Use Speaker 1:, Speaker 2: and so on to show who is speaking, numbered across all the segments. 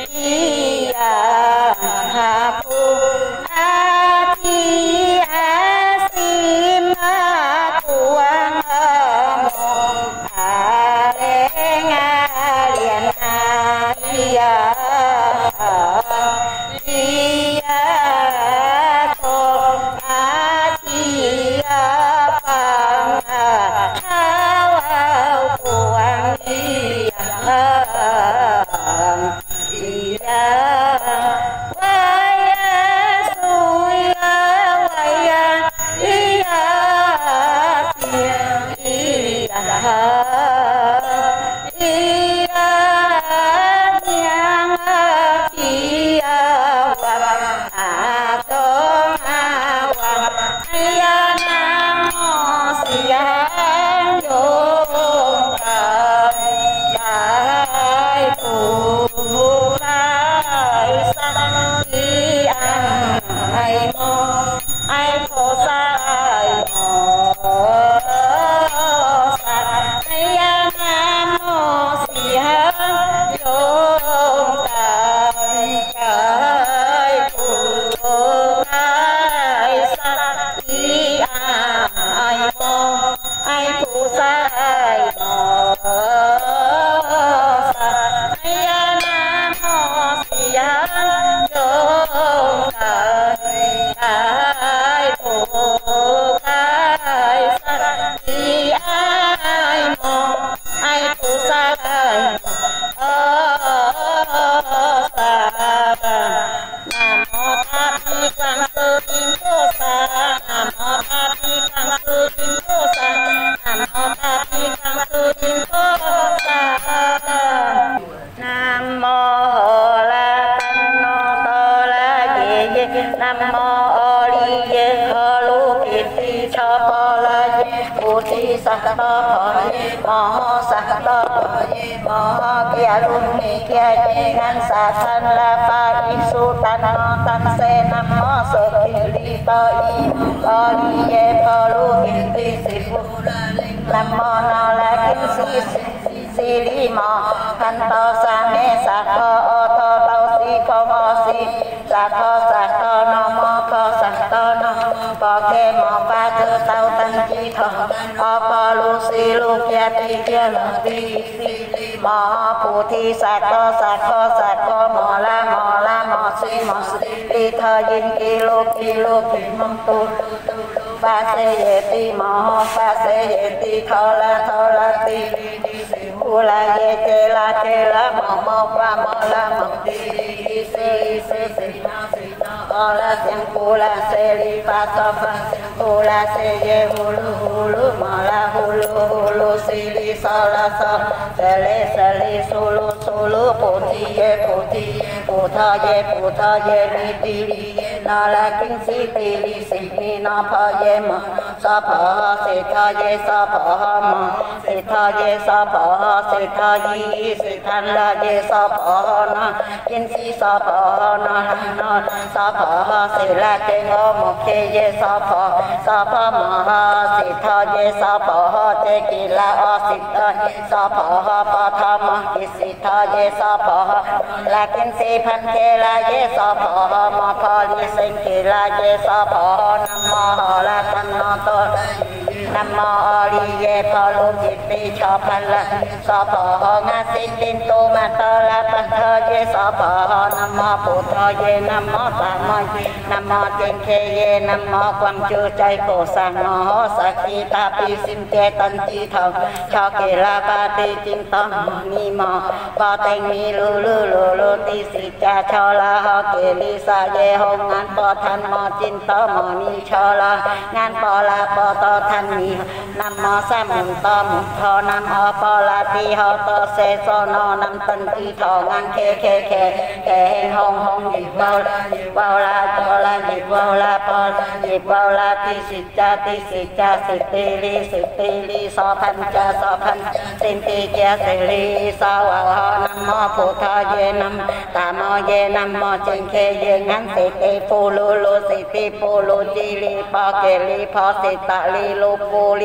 Speaker 1: ส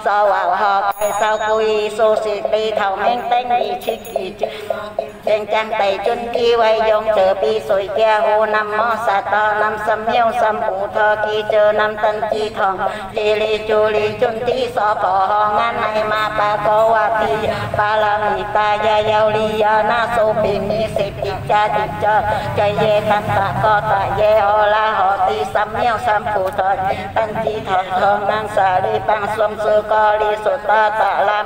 Speaker 1: sao vào họ cái sao cùi số sĩ tì thảo mênh tên đi chích kỳ trên trang tay chân kỳ quay dòng chờ bi sôi kia hồ năm mò sa to năm sâm yêu sâm phụ thơ kỳ chờ năm tân chi thòng lì lì chu lì chân tí so phò họ ngăn này mà ta có hoa thì ba la mi ta ya yao li ya na so pi mi se ti cha chạy ye tan ta có ta ye ho la ho ti sâm yêu sâm phụ thơ tân chi thòng thòng năng sa li bang xuân sư co li so ta ta la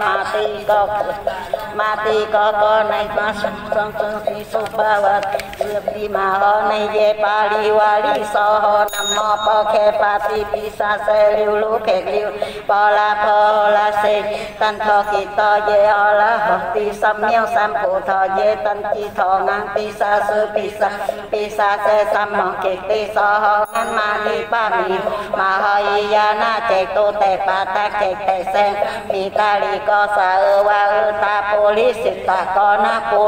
Speaker 1: ma ti có này ma xuân xuân ti su ba wa đi mà ho này ye pa li wa li so ho nam mô pa khe pa ti pi sa se liu lu khe liu pa la se tan tho ki to ye ho la ho ti sam miao sam phụ tho ye tan chi tho ngang pi sa se sam mo ke ti so ho ngan ma li pa mi ma ho ya na che tu te pa ta che te sen mi ta li ko sa wa ta po li sit ta ko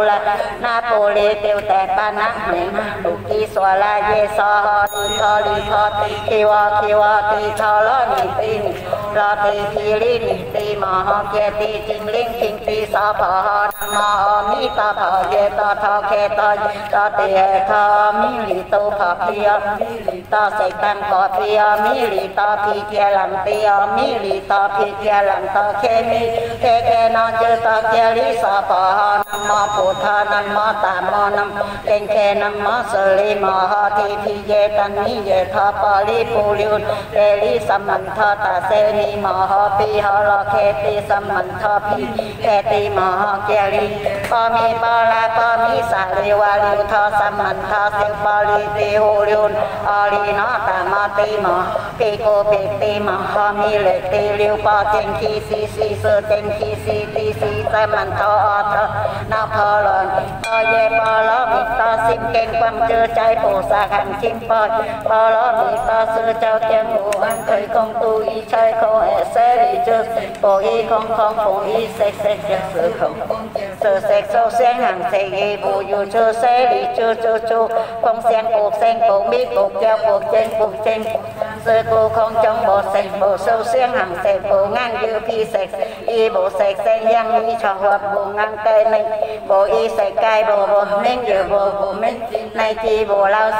Speaker 1: na po li tiêu te pa na đủ kỳ xóa la ye so ho li tho ki wa ti tho lo ni ti lo ti ki li ni ti ma ho ke ti ting ling king ti so pho ho nam mo mi ta pho ye ta tho ke ta ti he tho mi li tu pho pi ta se tăng ko pi mi li ta pi ke lam ti mi li ta pi ke lam ta ke mi ke no chư ta ke li so pho ho nam mo pu tha nam mo ta mo nam ken ke nam mo sơ li mo ho ti pi ye tan ni ye tho pa li pu liu ke li sam man tho ta se ni mo ho pi ho lo ke ti sam man tho pi ke ti mo ho ke li pa mi pa la pa mi sa li wa liu tho sam man tho se pa li ti hu liu li no ta ma ti mo pi ko pi ti mo ho mi le ti liu pa chen ki si sơ chen ki si ti si sam man tho na pho lo ye pa lo mi ta sim ken quam chơ trái phổ sa hành chim poi pa lo mi ta sư trao kiên ngủ ăn khởi công tu y trái khô hệ xe đi chơ phổ y không phổ y sek sư không sơ sek sâu sen hàng xe y bù yu chơ xe đi chơ không sen cổ mi cổ keo cổ trên sư cô không trong bộ sen bộ sâu sen hàng xe bộ ngang như phi sek y bộ sek sen yang y cho hợp bộ ngang cây này bộ y sek cai bộ minh như bộ minh này chi bộ lao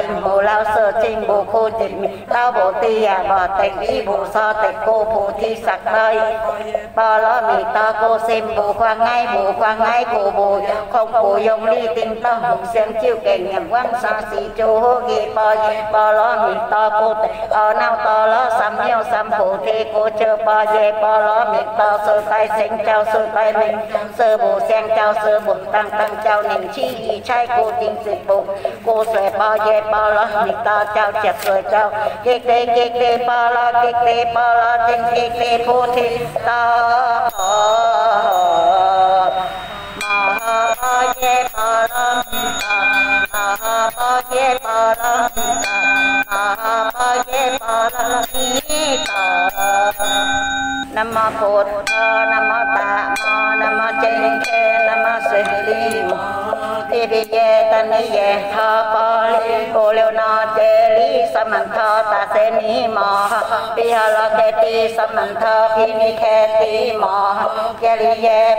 Speaker 1: sơ trình bộ khu trình lao bộ ti à bỏ tình y bộ so tịch cô phụ thi sạc hơi bỏ lo mì to cô xem bộ khoang ngay cổ bộ không bộ dùng ly tinh to một xem chiêu kèn nhằm quăng xa xì chô hô ghi bỏ lo mì to cô ở nào to lo xăm nhau xăm phụ thi cô chơ bỏ lo mì to sơ tay xanh trao sơ tay mình sơ bộ sen trao sơ bộ tăng trao nền chi y trai cô tình dịch bộ cô sợi bỏ lo mì to trao chặt rồi trao kê bỏ lo trên kê phụ thi to Nam mô Phật Nam mô Tạ Mô Nam mô Chinh Khe Nam mô Sư Li Mô Ti Bi Ye Tan Ni Ye Tho Pa Li Cô Liêu No Chê Li Sam Man Tho Ta Se Ni Mô Pi Ha Lo Ke Ti Sam Man Tho Pi Ni Khe Ti Mô Ke Li Ye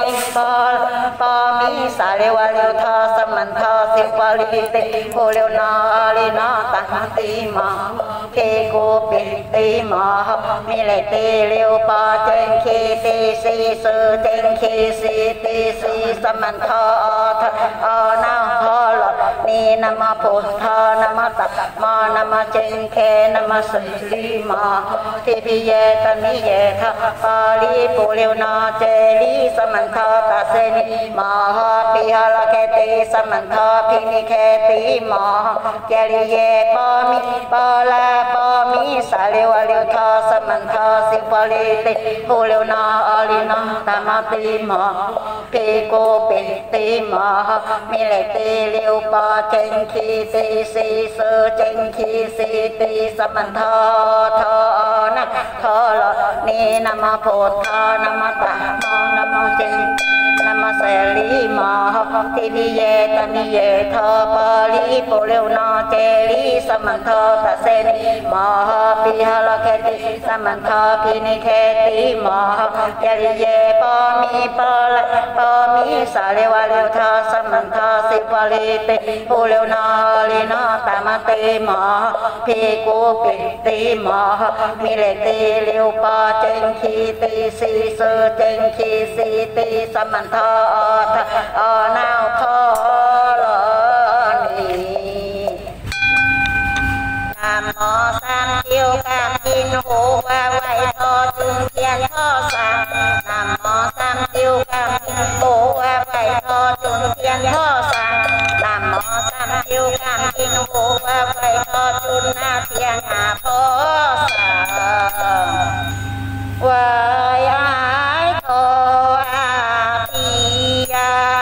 Speaker 1: Pa Mi Sa Liêu Wa Liêu Tho Sam Man Tho Siêu Pa Li Ti Cô Liêu No Li No Ta Ti Mô Ke Cô Pi Ti Mô Mi Le Ti Liêu pa trên khi ti si sư trên khi si ti si sam man tho na ho lo ni nam mô Phật nam mô Tát mô nam mô Chinh Khe nam mô Sư Li Mô Ti Bi Ye Tan Ni Ye Tho Pa Li Pu Liêu No Chê Li Sam Man Tho Ta Se Ni Mô Pi Ha La Ke Ti Sam Man Tho Pi Ni Khe Ti Mô Ke Li Ye Pa Mi Pa La Pa Mi Sa Liêu A Liêu Tho Sam Man Tho Siêu Pa Li Ti Pu Liêu No Li No Ta Ma Ti Mô Pi Cô Pi Ti Mô Mi Le Ti Liêu Pa trên khi ti si sư trên khi si ti sam man tho na tho lo ni nam mô Phật nam mô Tát mô nam mô Chinh nam mô sa li mô thi vi ye tam mi ye tho pa li po leo no che li saman tho ta se ni mô pi ha la ke ti saman tho pi ni ke ti mô ya li ye pa la pa mi sa le wa leo tho saman tho si pa li te po leo no li no ta ma te mô pi cô pi ti mô mi le ti liu pa chen khi ti si sơ chen khi si ti saman tho nào tho lo ni nam mô sam chiêu cam in hộ và vậy tho chung thiên tho sang nam mô sam chiêu cam in hộ và vậy tho chung thiên tho sang nam mô sam chiêu cam in hộ và vậy tho chung na thiên hạ tho sang vậy ai tho ti ya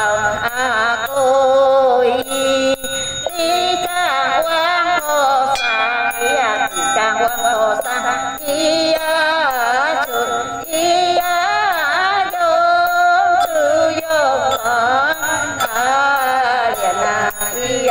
Speaker 1: côi đi cha quang thọ sa cha quang thọ sa đi chuột đi vô sư vô liền đi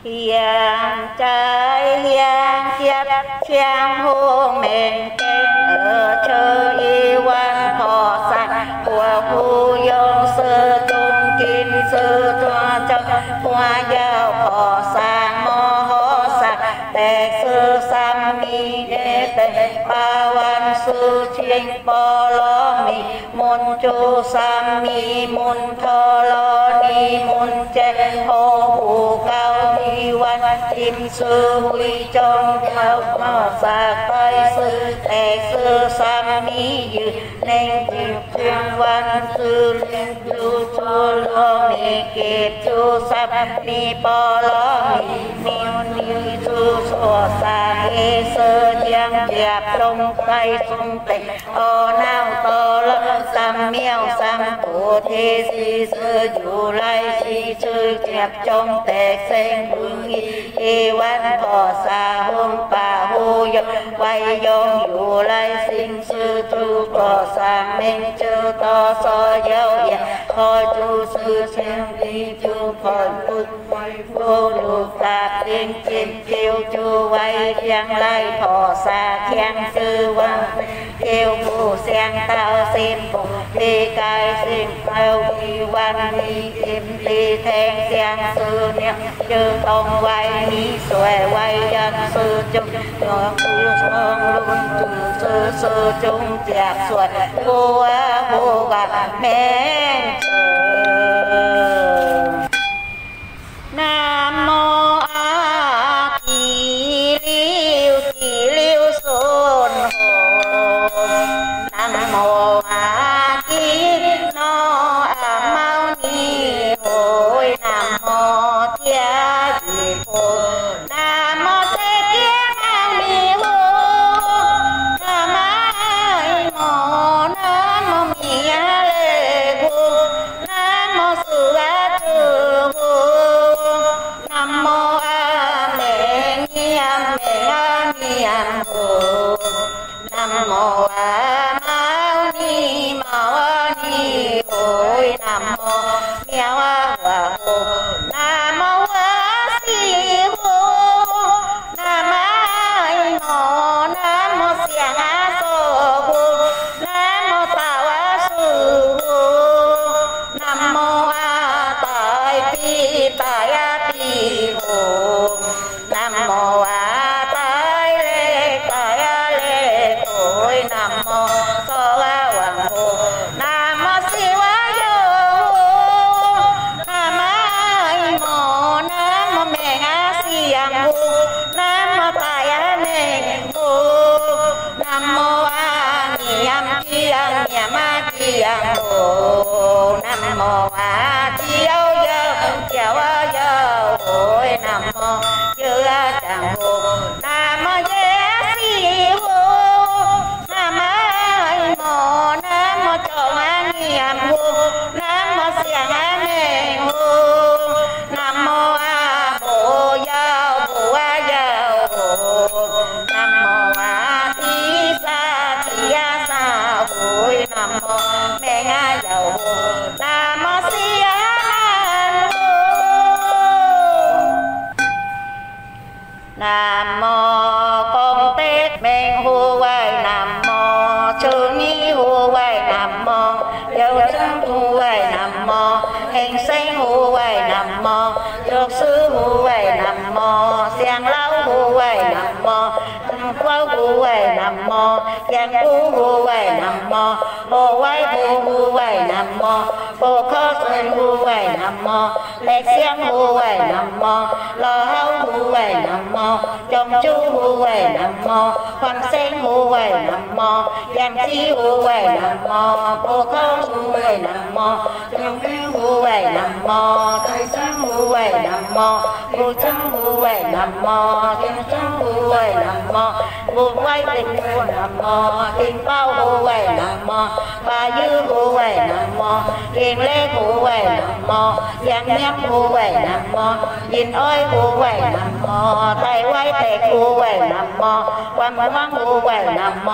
Speaker 1: hiền trái hiền kiếp chiang hô mền kênh ở chơi y quan thọ sạch của phu yong sơ tung kim sư thoa cho hoa giao thọ sang mô hô sạch tệ sư sam mi đế tệ ba văn sư chiên bò lo mi môn chu sam mi môn thọ lo ni môn chê hô hù cao mi văn kim sư huy trong cao mò sạc tay sư tệ sư sam mi dư nên chịu chuyên văn sư liên chu chua lo ni kịp chu sam mi bò lo mi niu niu chu sổ sa hê sơ giang đẹp trong tay sung tịnh o nao to lo sam miêu sam tổ thế si sơ dù lai si sư đẹp trong tệ sen vương y văn thọ sa hôn bà hô dập quay dông dù lai sinh sư chu cỏ sa minh chơ to so giáo ya khoi chu sư xem đi chu khỏi phút vô lục tạp tiên kim kêu chu quay giang lai thọ sa khen sư văn kêu phù sen tao xem phục đi cai xem tao đi văn đi kim đi then sen sư niệm chư tông quay ni xuề quay dân sư chung ngọn sư son luôn chung sư sư chung chạc xuôi vô á vô gà mẹ nam mô a kỳ liêu sôn hồ nam mô a kỳ no a mâu ni hội nam mô thiên địa phổ nam mô thế kia mâu ni hồ nam mô mía lê hồ nam mô sư a trừ hồ nam mô a mẹ niệm hồ nam mô a mâu ni hội nam mô mèo a hòa hồ nam mô a si hồ nam mô xiang a so hồ nam mô tào a sư hồ nam mô a tại pi hồ nam mô a tại lê tội nam mô so a hoàng hồ nam mô si wa yo nam mô mẹ a si ang hồ nam mô tại a nê hồ nam mô a ni am ki ang nhà ma ki ang hồ nam mô a chi âu yo chào a yo hội nam mô chư a chẳng hồ nam mô ye si hồ nam mô chọn a niệm hồ nam mô xiang a nê hồ nam mô a bồ giao hồ nam mô a thi sa hội nam mô mẹ a giàu hồ nam mô si a nan hồ nam mô con tết men hô quay nam mô chư ni hô quay nam mô dâu trắng hô quay nam mô hình sinh hô quay nam mô dược sư hô quay nam mô xiang lão hô quay nam mô quao hô quay nam mô giang cú hô quay nam mô hồ quay hô quay nam mô hồ khó sơn hô quay nam mô lệch xiang hô quay nam mô lò hao hô quay nam mô chồng chú hô quay nam mô hoàng sen hô quay nam mô giang chi hô quay nam mô hồ khó hô quay nam mô chồng chú hô quay nam mô thời sáng hô quay nam mô hồ trắng hô quay nam mô kim trắng hô quay nam mô hồ quay tình hô nam mô tình bao hô quay nam mô bà dư hô quay nam mô hiền lê hô quay nam mô giang nhắm hô quay nam mô nhìn ôi hô quay nam mô tay quay tẹt hô quay nam mô quan quán hô quay nam mô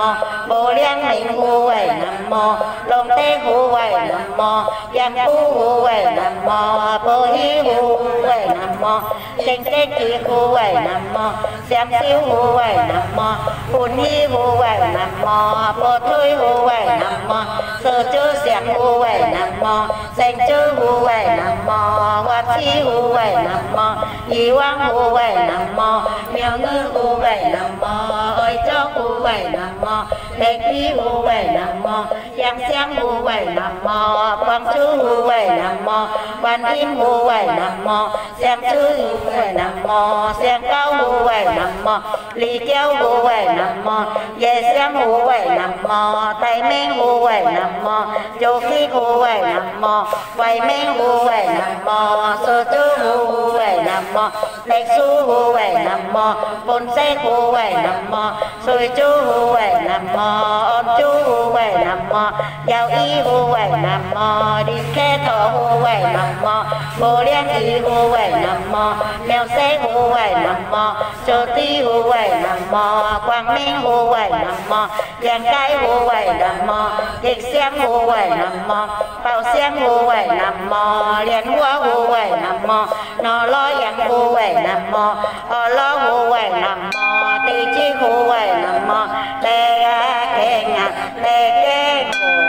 Speaker 1: bồ liên minh hô quẩy nam mô long tê hô quẩy nam mô giang phú hô quẩy nam mô bồ hi hô quẩy nam mô tranh kết chi hô quẩy nam mô xem siêu hô quẩy nam mô hồn hi hô quẩy nam mô bồ thôi hô quẩy nam mô sơ chư xem hô quẩy nam mô danh chư hô quẩy nam mô hoa chi hô quẩy nam mô y quang hô quẩy nam mô miêu ngư hô quẩy nam mô ơi cho hô quẩy nam mô lê khí hô quẩy nam mô giang xiang hô quẩy nam mô quang chư hô quẩy nam mô quan im hô quẩy nam mô xem chư hô quẩy nam mô xem cao hô quẩy nam mô lý kéo hô quẩy nam mô về xem hô quẩy nam mô tay men hô quẩy nam mô châu khí hô quẩy nam mô quay men hô quẩy nam mô sơ chư hô quẩy nam mô lệch su hô quẩy nam mô bồn xe hô quẩy nam mô sôi chú hô quẩy nam mô ôn chú hô quẩy nam mô giao y hô quẩy nam mô đi khe thọ hô quẩy nam mô bồ liên y hô quẩy nam mô mèo xe hô quẩy nam mô chô ti hô quẩy nam mô quang minh hô quẩy nam mô giang cái hô quẩy nam mô dịch xem hô quẩy nam mô bao xem hô quẩy nam mô liên hoa hô quẩy nam mô nó lo giang hô quẩy nam mô lo hô quẩy nam mô tỳ chi hô quẩy nam mô lê kê ngạc lê kê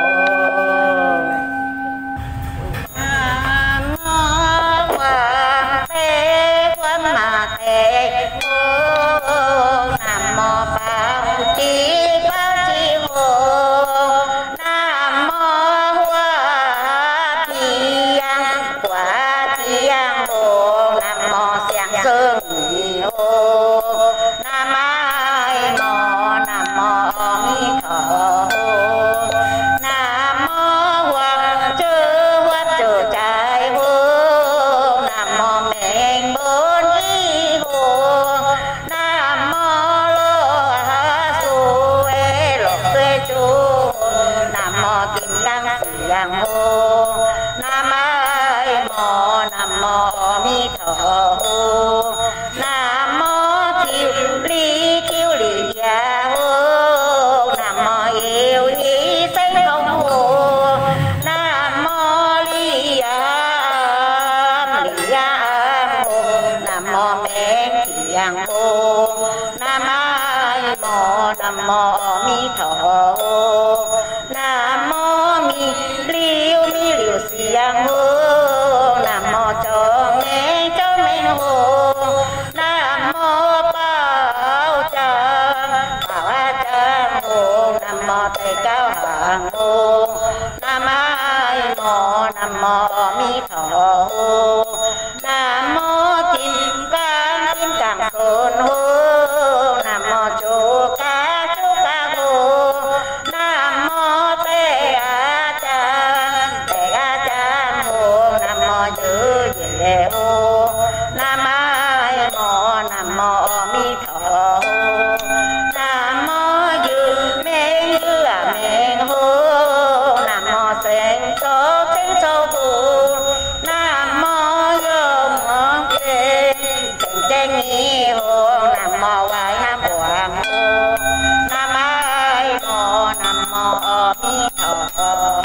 Speaker 1: nam mô bảo chi hồ nam mô hoa thiên quả thiên hồ nam mô sáng sơn hồ nam mô mi thọ nam mô hoa chư trái hồ nam mô mệnh bốn y hồ nam mô lô su e lô tuê chu nam mô kim cang xiang hồ nam mô mi thọ hồ nam mô thiêu ly gia hồ nam mô yêu ý sinh không hồ nam mô ly am hồ nam mô men thiang hồ nam mô mi thọ hồ nam mô mi liu xiang hồ nam mô cho men hồ nam mô bảo trang hồ nam mô tây cao hàng hồ nam mô mi thọ hồ nam mô kim cang sơn hồ nam mô chu ca hồ nam mô tê a chan hồ nam mô dư về hồ nam mô mi thọ hồ nam mô dư men hồ nam mô sen cho hồ nam mô yom chen nghi hồ nam mô hoài nam hoàng hồ nam mô mi thọ hồ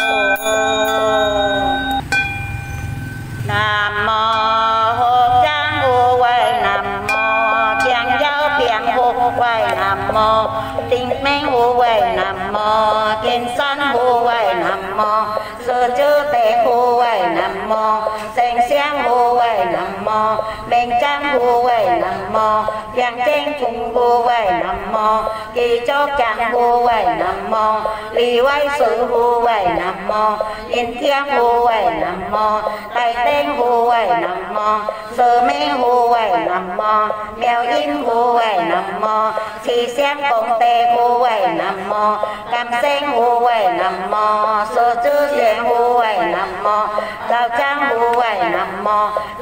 Speaker 1: nam mô hồ trang hồ quay nam mô trang giáo piang hồ quay nam mô tinh men hồ quay nam mô kiên san hồ quay nam mô sơ chư tề hồ quay nam mô sen xiang hồ quay nam mô bên trang hồ quay nam mô giang chen chung hồ quay nam mô kỳ cho càng hồ quay nam mô lý quay sự hồ quay nam mô yên thiang hồ quay nam mô tài tên hồ quay nam mô sơ mê hồ quay nam mô mèo in hồ quay nam mô chỉ xem công tê hồ quay nam mô cam sen hồ quay nam mô sơ chư sen hồ quay nam mô giao trang hồ quay nam mô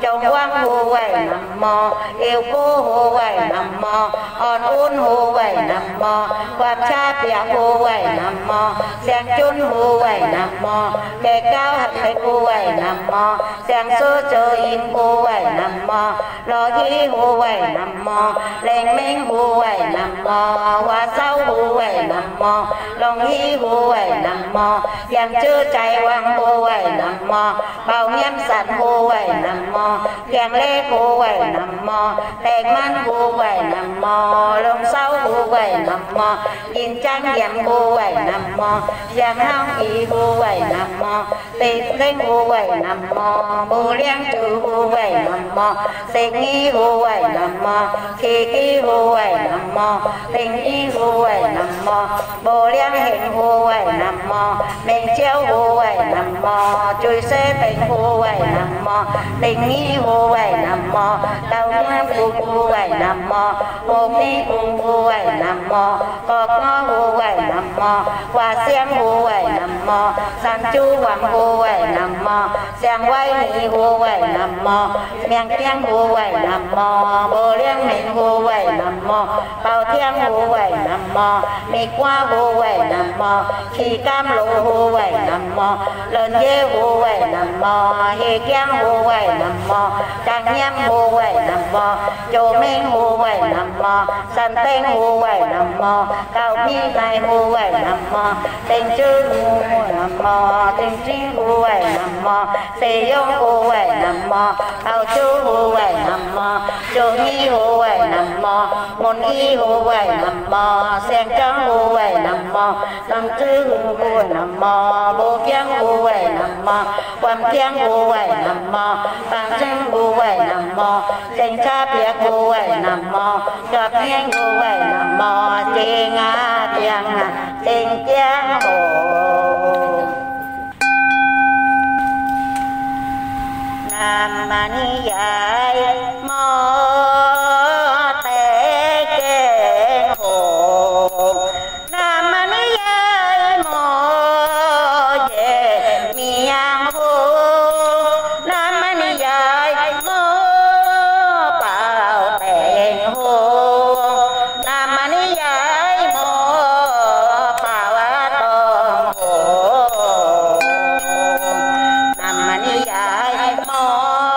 Speaker 1: chồng quang hô quẩy nằm mò yêu cô hô quẩy nằm mò on un hô quẩy nằm mò quạt cha bia hô quẩy nằm mò sang chun hô quẩy nằm mò kẻ cao hạt cái hô quẩy nằm mò sang số chơi in hô quẩy nằm mò lo hi hô quẩy nằm mò lên minh hô quẩy nằm mò hoa sau hô quẩy nằm mò lòng hi hô quẩy nằm mò sang chưa chạy quang hô quẩy nằm mò bao nhiêu sẵn hô quẩy nằm mò kèn lê hô quẩy nằm mò tèn man hô quẩy nằm mò lòng sau hô quẩy nằm mò nhìn trang dặm hô quẩy nằm mò giang hao ý hô quẩy nằm mò tê lên hô quẩy nằm mò bồ liên trừ hô quẩy nằm mò tê nghi hô quẩy nằm mò khi ký hô quẩy nằm mò tình y hô quẩy nằm mò bồ liên hình hô quẩy nằm mò mình treo hô quẩy nằm mò chui xe tình hô quẩy nằm mò tình nghi hô quẩy nằm mò đau nhang hô quẩy nằm mò hôm đi cùng hô quẩy nằm mò có hô quẩy nằm mò qua xem hô quẩy nằm mò san chu hoàng hô quẩy nằm mò sang quay nhị hô quẩy nằm mò miệng tiếng hô quẩy nằm mò bồ liên mình hô quẩy nằm mò bao thiên hô quẩy nằm mò mi qua hô quẩy nằm mò khi cam lộ hô quẩy nằm mò lần dê hô quẩy nằm mò hề kiang hô quẩy nằm mò trang nhâm hô quẩy nằm mò chô minh hô quẩy nằm mò san tên hô quẩy nằm mò cao mi này hô quẩy nằm mò tình chư hô nằm mò tình trí hô quẩy nằm mò xê yông hô quẩy nằm mò ao chú hô quẩy nằm mò chô nghi hô quẩy nằm mò môn y hô quẩy nằm mò sen trắng hô quẩy nằm mò tâm chư hô quẩy nằm mò bố kiang hô quẩy nằm mò quam kiang hô quẩy nằm mò phang chân hô quẩy nằm mò tình cha bia hô quẩy nằm mò gặp nhanh hô quẩy nằm mò chê ngã tiang tình kiang hô nam ni dài mô tế kê hồ nam ni dài mô về miang hồ nam ni dài mô bảo tèn hồ nam ni dài mô bảo tông hồ nam ni dài mô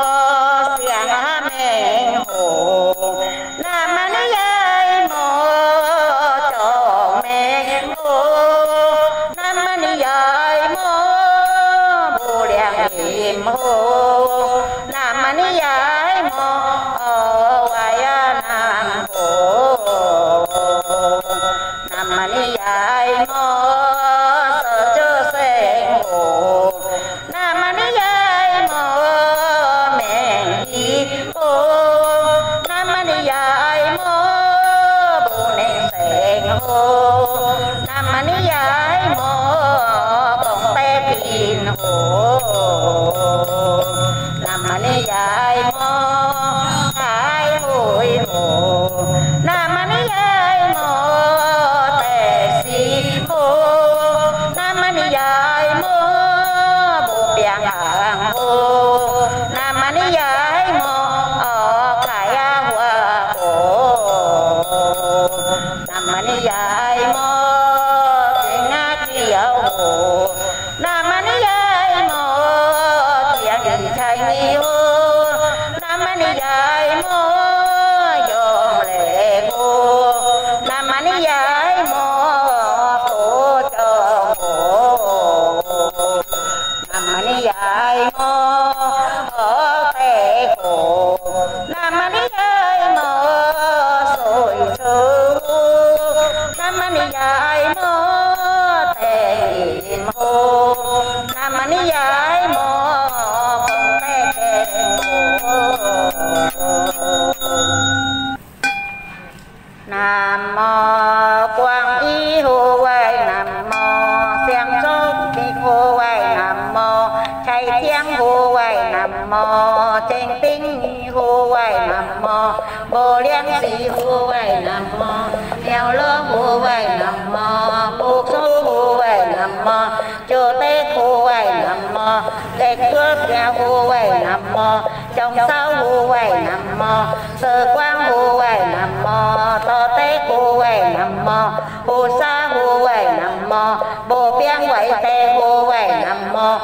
Speaker 1: Nam mô Quan Y Hô Quay Nam mô Sen Sốt Đi Hô Quay Nam mô Thầy Thiên Hô Quay Nam mô Trên Tinh Hô Quay Nam mô Bồ Liên Sĩ Hô Quay Nam mô Theo Lơ Hô Quay Nam mô Bồ Số Hô Quay Nam mô Chô Tê Hô Quay Nam mô Tê Cướp Gia Hô Quay Nam mô trong sáu hu quay nam mô sơ quang hu quay nam mô to tế hu quay nam mô hu sa hu quay nam mô bồ biang quay tê hu quay nam mô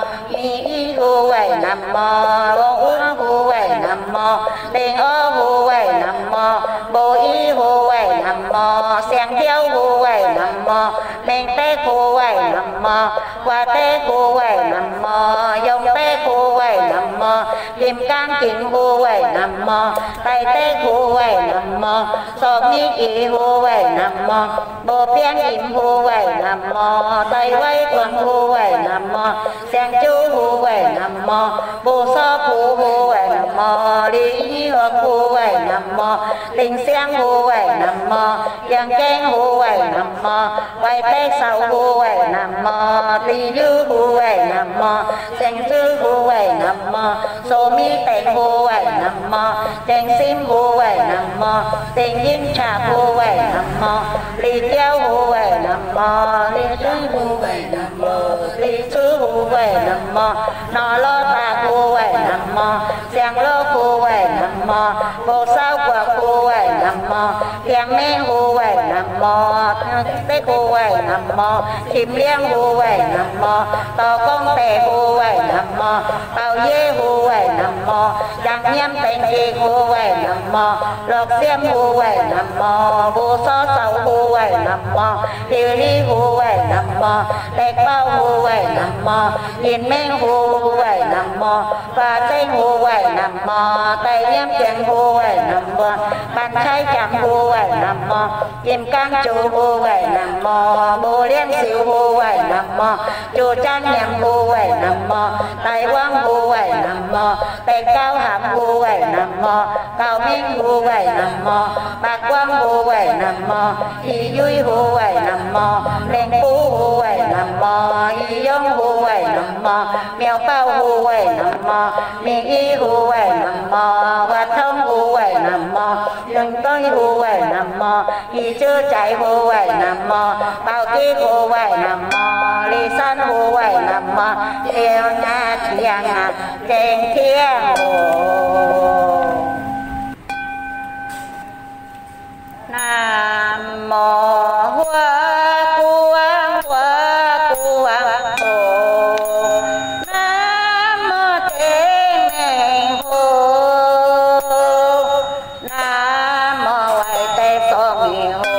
Speaker 1: mi hu quay nam mô bồ uống hu quay nam mô đền ô hu quay nam mô bồ y hu quay nam mô sen tiêu hu quay nam mô đền tế hu quay nam mô qua tế hu quay nam mô dòng tế hu quay nam mô kim cang kinh hu quay nam mô tay tế hu quay nam mô so mi y hu quay nam mô bồ biang im hu quay nam mô tay quay tuần hu quay nam mô sen chu hu quay nam mô bồ so hu quay nam mô lý hoặc hu quay nam mô linh sen hu quay nam mô giang keng hu quay nam mô quay tế sau hu quay nam mô tỳ dư hu quay nam mô sen dư hu quay nam mô so mi tên hu quay nam mô tên sim hu quay nam mô tên yin cha hu quay nam mô lý tiêu hu quay nam mô lý sư hu quay nam mô lý sư hu quay nam mô nó lo ta hu quay nam mô sen lo hu quay nam mô bồ sao quả hu quay nam mô tiếng mê hu quay nam mô tế hu quay nam mô kim liang hu quay nam mô to công tề hu quay nam mô tàu dê hu quay nam mô giang nhâm tên kỳ hu quay nam mô lộc xiêm hu quay nam mô bồ so sầu hu quay nam mô tiêu ly hu quay nam mô tẹt bao hu quay nam mô nhìn men hu quay nam mô và tên hu quay nam mô tay nhâm chân hu quay nam mô bàn khai chẳng hu quay nam mô kim cang chu hu quay nam mô bồ liên siêu hu quay nam mô chu trang nhâm hu quay nam mô tay quang hu quay nam mô tay cao hàm hu quay nam mô cao minh hu quay nam mô bạc quang hu quay nam mô y duy hu quay nam mô lên phú hu quay nam mô y yong hu quay nam mô mèo bao hu quay nam mô mi y hu quay nam mô và thông hu quay nam mô đừng tôi hu quay nam mô y chưa chạy hu quay nam mô bao ký hu quay nam mô lý san hu quay nam mô yêu nga thiêng trên thiên hồ nam mô hoa quang hoa quang hồ nam mô thế mèn hồ nam mô hoài tê so mi hồ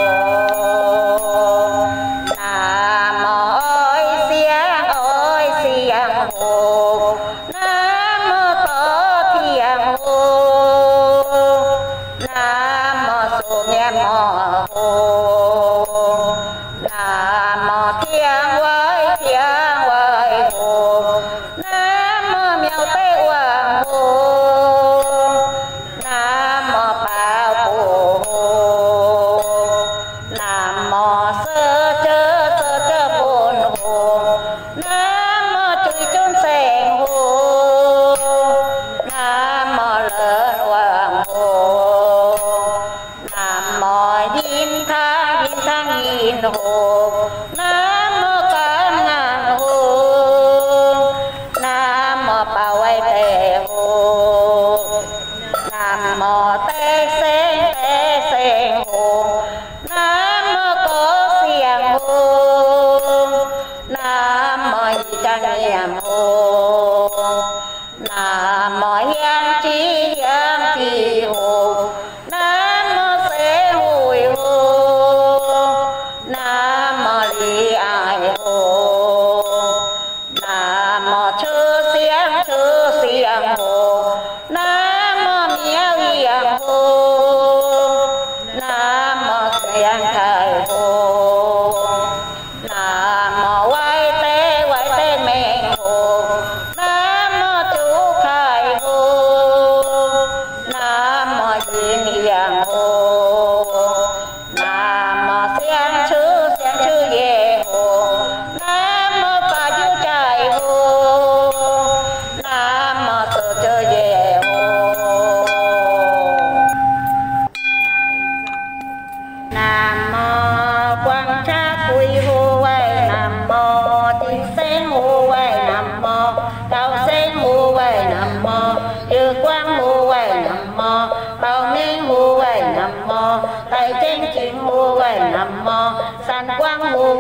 Speaker 1: nam mô ôi xiang hồ nam mô to thiêng hồ nam mô su nghe mô hồ nam mô thiêng với hồ nam mô miêu tê hoàng hồ nam mô bao hồ nam mô sơ chơ bồn hồ nam mô chui chôn sen hồ nam mô lớn hoàng hồ nam mô diêm thang nhìn hồ nam mô cam ngàn hồ nam mô bảo vệ tề hồ nam mô tê sen hồ nam mô có xiềng hồ nam mô trang nghiêm hồ nam mô hiang chi hồ nam mô sẽ hồi hồ nam mô lý ai hồ nam mô chư xiềng hồ nam mô miêu hiang hồ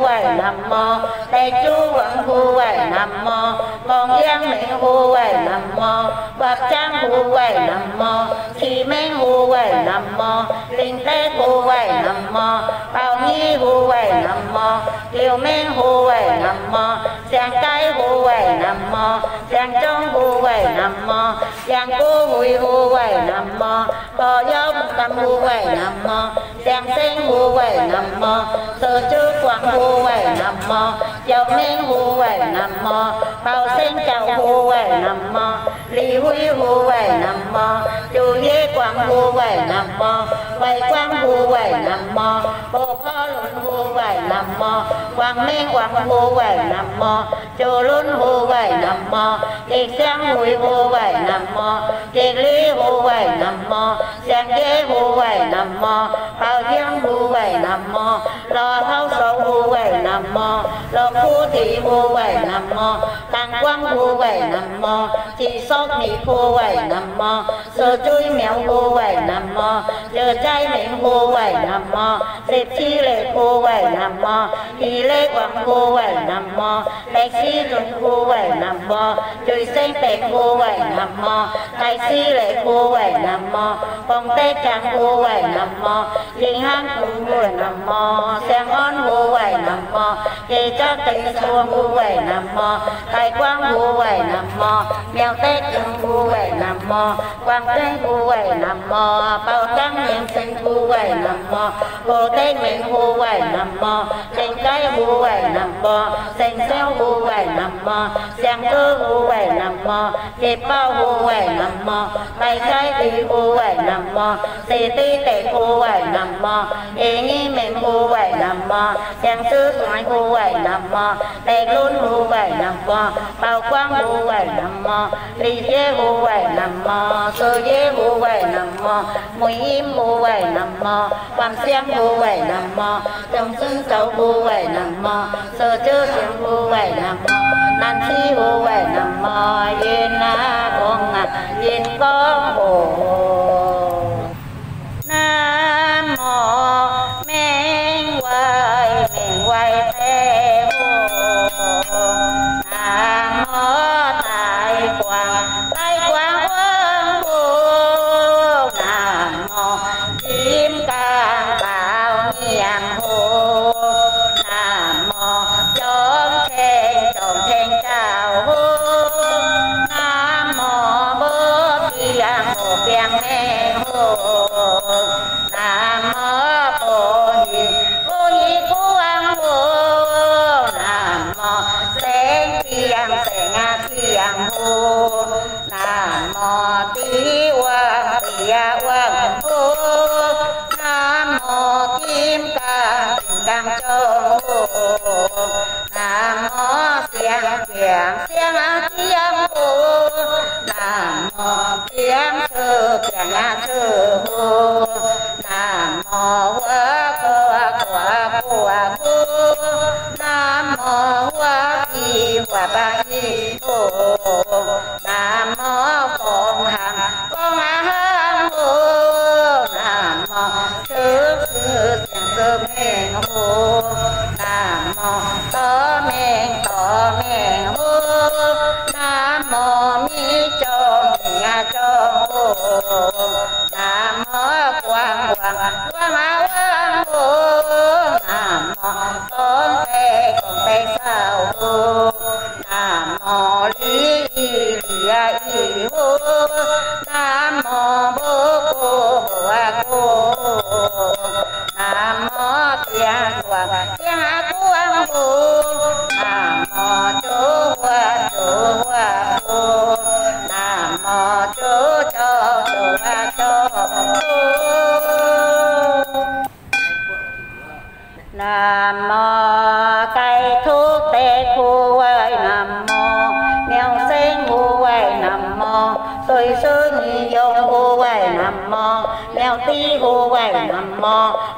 Speaker 1: vậy nam mô đại chú quảng hu vậy nam mô con giang minh hu vậy nam mô bạc trang hu vậy nam mô chi minh hu vậy nam mô tinh tế hu vậy nam mô bao nhi hu vậy nam mô liều minh hu vậy nam mô giang cái hu vậy nam mô giang trong hu vậy nam mô giang cô hui hu vậy nam mô bò dốc tâm hu vậy nam mô giang sinh hu vậy nam mô sơ chư quảng hu vậy nam mô dầu minh hu vậy nam mô bao sinh chào hu vậy nam mô lý huy hu vậy nam mô chú yế quảng hu vậy nam mô vậy quang hu vậy nam mô bồ kho luân hu vậy nam mô quang minh quảng hu vậy nam mô chú luân hu vậy nam mô kiệt sang hui hu vậy nam mô kiệt lý hu vậy nam mô sang ghế hu vậy nam mô bao dương hu vậy nam mô lo thâu sâu hu vậy nam mô lo phu thị hu vậy nam mô tăng quang hu vậy nam mô chỉ sốt mì hu vậy nam mô sơ chui mèo hu vậy nam mô chờ trai mình hu vậy nam mô xếp chi lệ hu vậy nam mô y lệ quang hu vậy nam mô bạch si rung hu vậy nam mô chui sen tẹt hu vậy nam mô tài si lệ hu vậy nam mô bông tê trang hu vậy nam mô linh hang hu vậy nam mô sang on hu vậy nam mô kỳ các tây xuông hu vậy nam mô tài quang hu vậy nam mô mèo tê trường hu vậy nam mô quang tê hu vậy nam mô bao trắng niệm sinh hu vậy nam mô bồ tê mình hu vậy nam mô sinh cái hu vậy nam mô sinh xeo hu vậy nam mô sang cơ hu vậy nam mô kịp bao hu vậy nam mô bài cái đi hu vậy nam mô xì ti tệ hu vậy nam mô ý nghĩ mình hu vậy nam mô sang sư ngoại hu vậy nam mô tệ luôn hu vậy nam mô bao quang hu vậy nam mô lý dê hu vậy nam mô sơ dê hu vậy nam mô mùi im hu vậy nam mô quan xiang hu vậy nam mô trong xương sâu hu vậy nam mô sơ chơ tiếng hu vậy nam mô nan si hu vậy nam mô yên na con ngặt yên con hồ nam mô men quay thế hồ nam mô tại quang quang hồ nam mô kim cang bảo nhiệm hồ nam mô tròn khen chào hồ nam mô bố kiang hồ kiang men hồ nam mô bồ hi quang hồ nam mô sen kiang hồ nam mô tí quang hồ nam mô kim cang châu hồ nam mô xiang kiang hồ nam mô kiang sư hồ nam mô hoa quả nam mô hoa kỳ hoa ba hi hồ nam mô con hằng hồ nam mô sư men hồ nam mô to men hồ nam mô mi cho hồ nam mô quang hồ nam mô con tê sao hồ nam mô lý hồ nam mô bố cô nam mô tiếng quang hồ nam mô chú hoa hồ nam mô chú cho nam mô cây thuốc tê khu ơi nam mô mèo sen hu ơi nam mô tôi sư nhị dông hu ơi nam mô mèo ti hu ơi nam mô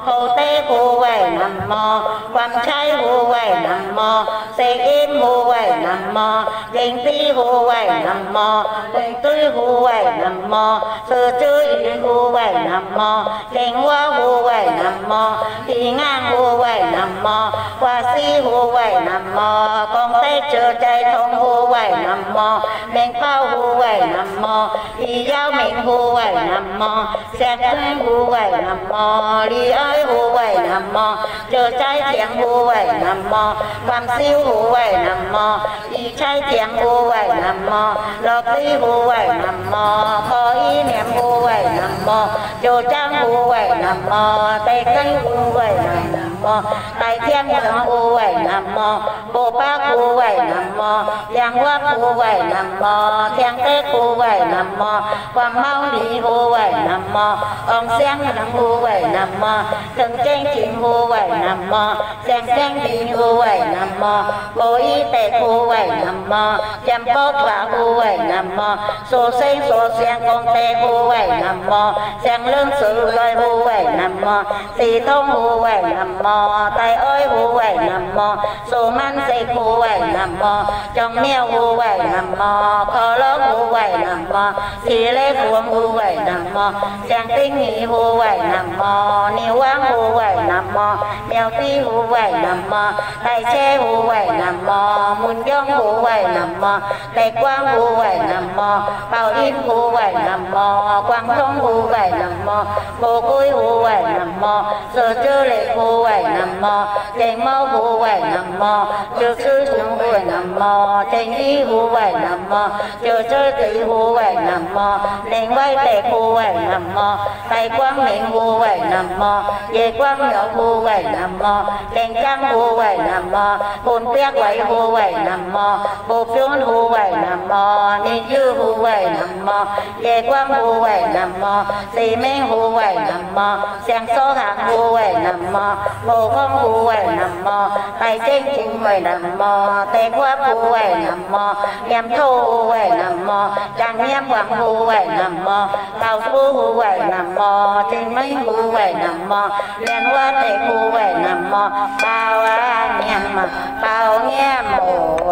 Speaker 1: khẩu tế hô vậy nam mô quan trái hô vậy nam mô xe im hô vậy nam mô danh tí hô vậy nam mô quỳnh tươi hô vậy nam mô sơ chơi hô vậy nam mô danh hoa hô vậy nam mô thì ngang hô vậy nam mô hoa si hô vậy nam mô con tế chờ chạy thông hô vậy nam mô mình phao hô vậy nam mô thì giáo mình hô vậy nam mô xe cưng hô vậy nam mô đi ơi hô vậy nam mô chờ trái tiếng hô vậy nam môความsiêu hô vậy nam mô đi trái tiếng hô vậy nam mô lộc đi hô vậy nam mô có ý niệm hô vậy nam mô chờ trang hô vậy nam mô tay cây hô vậy nam mô tay thiên hô vậy nam mô bộ bác hô vậy nam mô giang hoa hô vậy nam mô thiên tế hô vậy nam môความเมาดีโหไหวน้ำมอองเสียงน้ำโหไหวน้ำมอถึงแจ้งจริงโหไหวน้ำมอแสงแจ้งดีโหไหวน้ำมอโบอีเตะโหไหวน้ำมอจำปอกว่าโหไหวน้ำมอโซเซ็งโซเสียงกองเตะโหไหวน้ำมอแสงเรื่องสื่อลอยโหไหวน้ำมอสีทองโหไหวน้ำมอไตอ้อยโหไหวน้ำมอโซมันเสกโหไหวน้ำมอจองเมียวโหไหวน้ำมอคอล้อโหไหวน้ำมอสีเล็กหัวโหไหวน้ำมอแสงติ้งหีโหไหวน้ำมอนิ้วว่างโหไหวน้ำมอเมียวตีโหไหวน้ำมอไตแช่โหไหวน้ำมอมุนย่องโหไหวน้ำมอไตกว้างโหไหวน้ำมอเป่าอินโหไหวน้ำมอกวางทองโหไหวน้ำมอโบกุ้ยโหไหวน้ำมอเสือเจอเล็กโหไหวน้ำมอใจเมาโหไหวน้ำมอเจอซื้อถึงโหไหวน้ำมอใจนี้โหไหวน้ำมอเจอเจอตีโหไหวน้ำมอเล่งไว้แต่โหไหวน้ำมอไตกว้างเล่งโหไหวน้ำมอเย่กว้างเหนียวโหไหวน้ำมอเล่งจ้างโหไหวน้ำมอปูนเปียกไหวโหไหวน้ำมอโบฟิวน์โหไหวน้ำมอนี่ยื้อโหไหวน้ำมอเย่กว้างโหไหวน้ำมอสีเม้งโหไหวน้ำมอเสียงโซ่หางโหไหวน้ำมอโบข้องโหไหวน้ำมอไตเจ้งจริงไหวน้ำมอเตะว่าโหไหวน้ำมอเยี่ยมโทโหไหวน้ำมอจังเยี่ยมหวังโหไหวน้ำมอเต่าฟูโหไหวน้ำมอจริงไม่โหไหวน้ำมอเรียนว่าเตะโหไหวน้ำมอเป่าเงียบมาเป่าเงียบโอ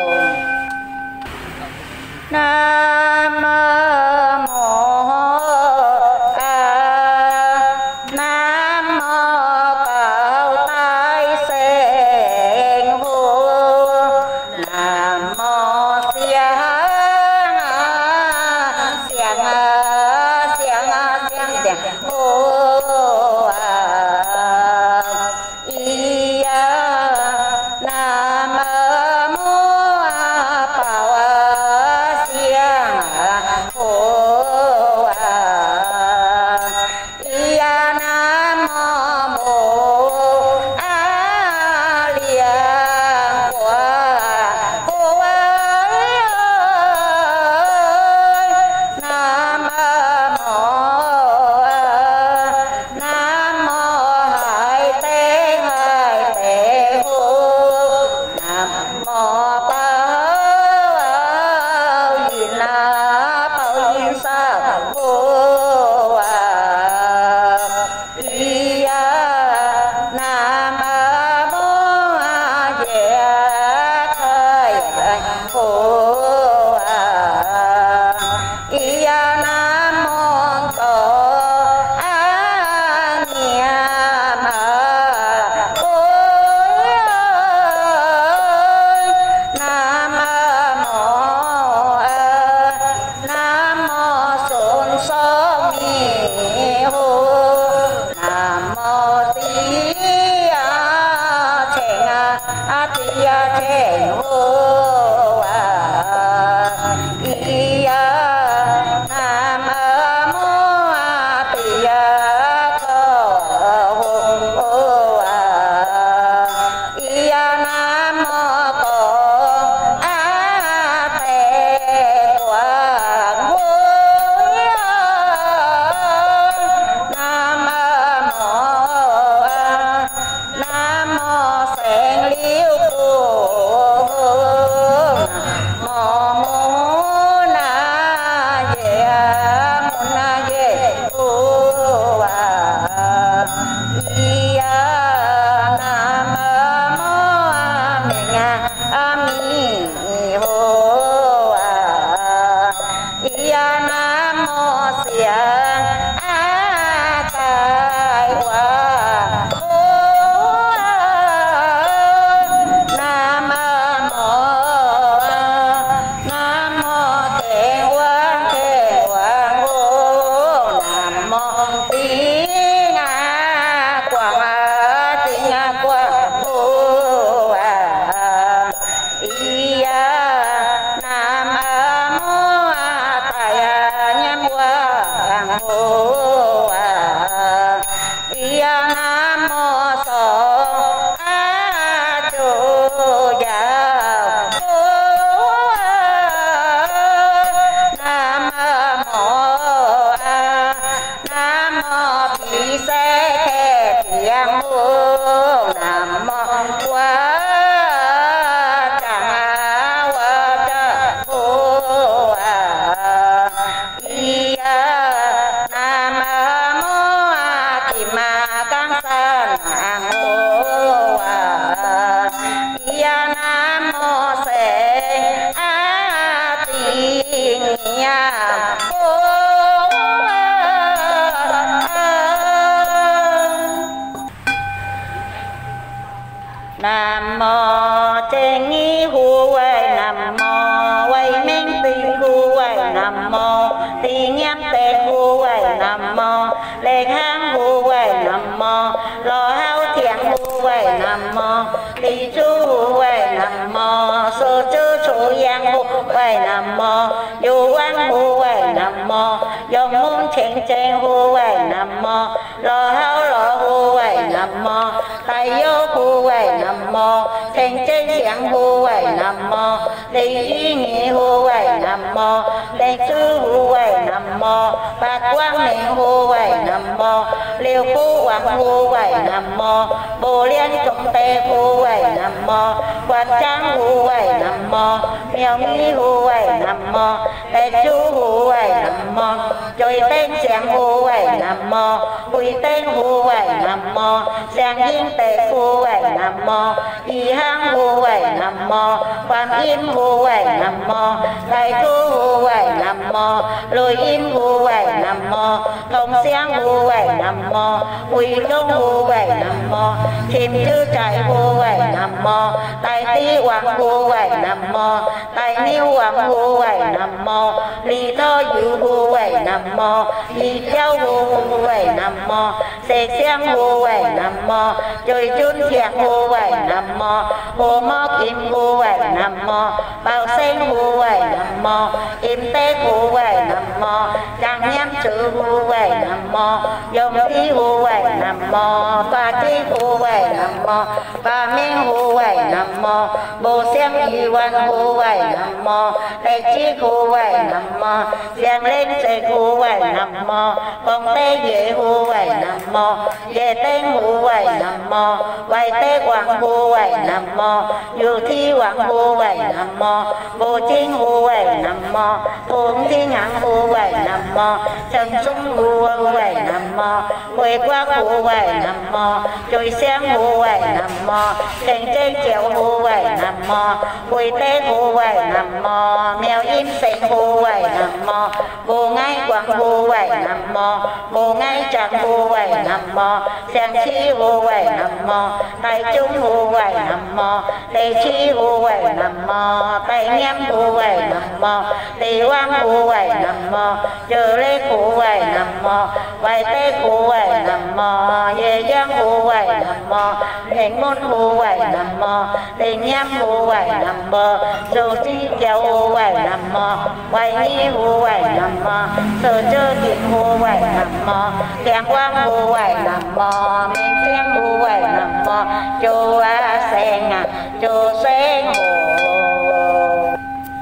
Speaker 1: นะโมนะโมเป่าใต้เสงโหนะโมเสียงโหอียานะโมเป่าเสียงโหอียานะโมอาเลียหัวหัวนะโม thị xe khe tiếng hô nam mô quá chẳng quá cha hô nam mô thì mà căng san hàng hô nam mô se tình nhà nam mô trên nghi hu quay nam mô quay minh tinh hu quay nam mô tình nhắm tết hu quay nam mô lệ hang hu quay nam mô lo hao thiện hu quay nam mô lý chú hu quay nam mô sơ chư chú yang hu quay nam mô yu quang hu quay nam mô dòng môn chênh chênh hu quay nam mô lo hao lo hu quay nam mô tài vô hu quay nam mô thành chân xiang hu quay nam mô lý ý nghĩa hu quay nam mô đại sư hu quay nam mô bạc quang minh hu quay nam mô liêu phú hoàng hu quay nam mô bồ liên trọng tê hu quay nam mô quan trang hu quay nam mô miêu nghi hu quay nam mô đại chú hu quay nam mô trời tên xiang hu quay nam mô quỳ tên hu quay nam mô xiang yên tê hu quay nam mô y hang hu quay nam mô quan im hu quay nam mô đại chú hu quay nam mô lùi im hu quay nam mô thông xiang hu quay nam mô quỳ đông hu quay nam mô chim chư trại hu quay nam mô đại ti hoàng hu quay nam mô đại niu hoàng hu quay nam mô lý thơ dư hu quay nam mô lý châu hu quay nam mô sê xiang hu quay nam mô trời chun thiện hu quay nam mô hồ mô kim hu quay nam mô bao sen hu quay nam mô im tê hu quay nam mô trang nhâm chữ hu quay nam mô dòng thi hu quay nam mô và chi hu quay nam mô và minh hu quay nam mô bồ xem y quan hu quay nam mô đại chi hu quay nam mô giang lên sê hu quay nam mô con tê dễ hu quay nam mô dễ tên hu quay nam mô quay tê quang hu quay nam mô dù thi quang hu quay nam mô bồ chính hu quay nam mô thuận thiên hạng hu quay nam mô sân sung hu quay nam mô quê qua hu quay nam mô trời xem hu quay nam mô trên trên chèo hu quay nam mô quỳ tê hu quay nam mô mèo im sen hu quay nam mô bồ ngay quang hu quay nam mô bồ ngay tràng hu quay nam mô sang chi hu quay nam mô đại chúng hu quay nam mô đại chi hu quay nam mô đại nhâm hu quay nam mô đại quang hu quay nam mô chư lê hu quay nam mô quay tê hu quay nam mô về giang hu quay nam mô hình môn hu quay nam mô đại nhâm hu quay nam mô dù chi chèo hu quay nam mô quay nhi hu quay nam mô sở chơ kiện hu quay nam mô kèn quang hu quay nam mô minh xiang hu quay nam mô chu a sen chu sen hồ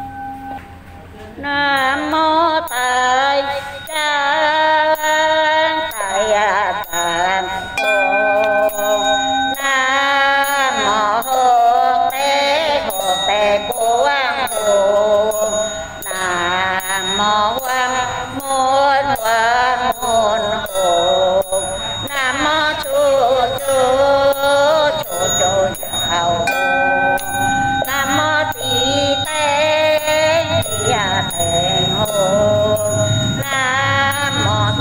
Speaker 1: nam mô tại cha tại tam hồ nam mô hồ tê quang hồ nam mô quang môn hồ nam mô chu chào nam mô ti tê tê hồ nam mô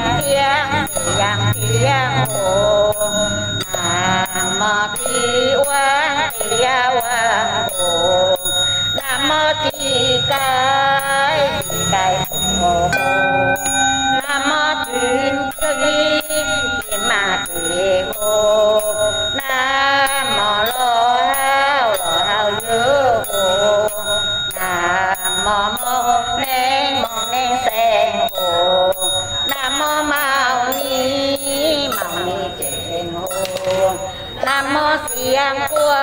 Speaker 1: tiang hồ nam mô ti quang hồ nam mô ti cái hồ nam mô tim ma ti hồ nam mô lo hao dư hồ nam mô nên sen hồ nam mô mao ni trên hồ nam mô xiang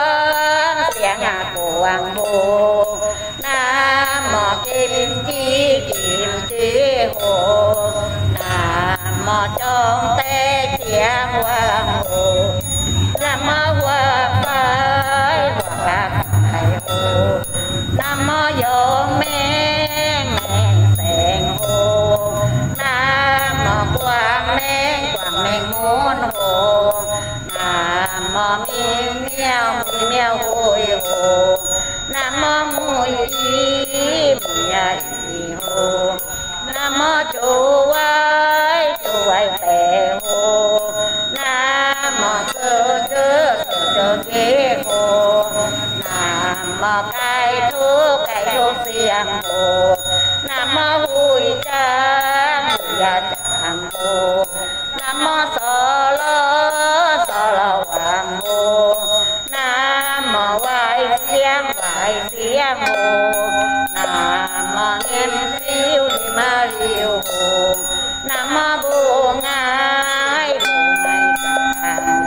Speaker 1: quang hồ nam mô kim chi hồ nam mô cho mong tê chia hoàng hồ nam mô hoa phái hoa khai hồ nam mô vô men sen hồ nam mô quang men muôn hồ nam mô miêu hồi hồ nam mô mùi ya hồ nam mô chú ai tề hồ nam mô sơ kế hồ nam mô cai thu xiang hồ nam mô hui cha chang hồ nam mô so lo hoàng hồ nam mô vai xiang hồ nam mô nghiêm liêu ma liêu hồ nam mô bồ ngài chang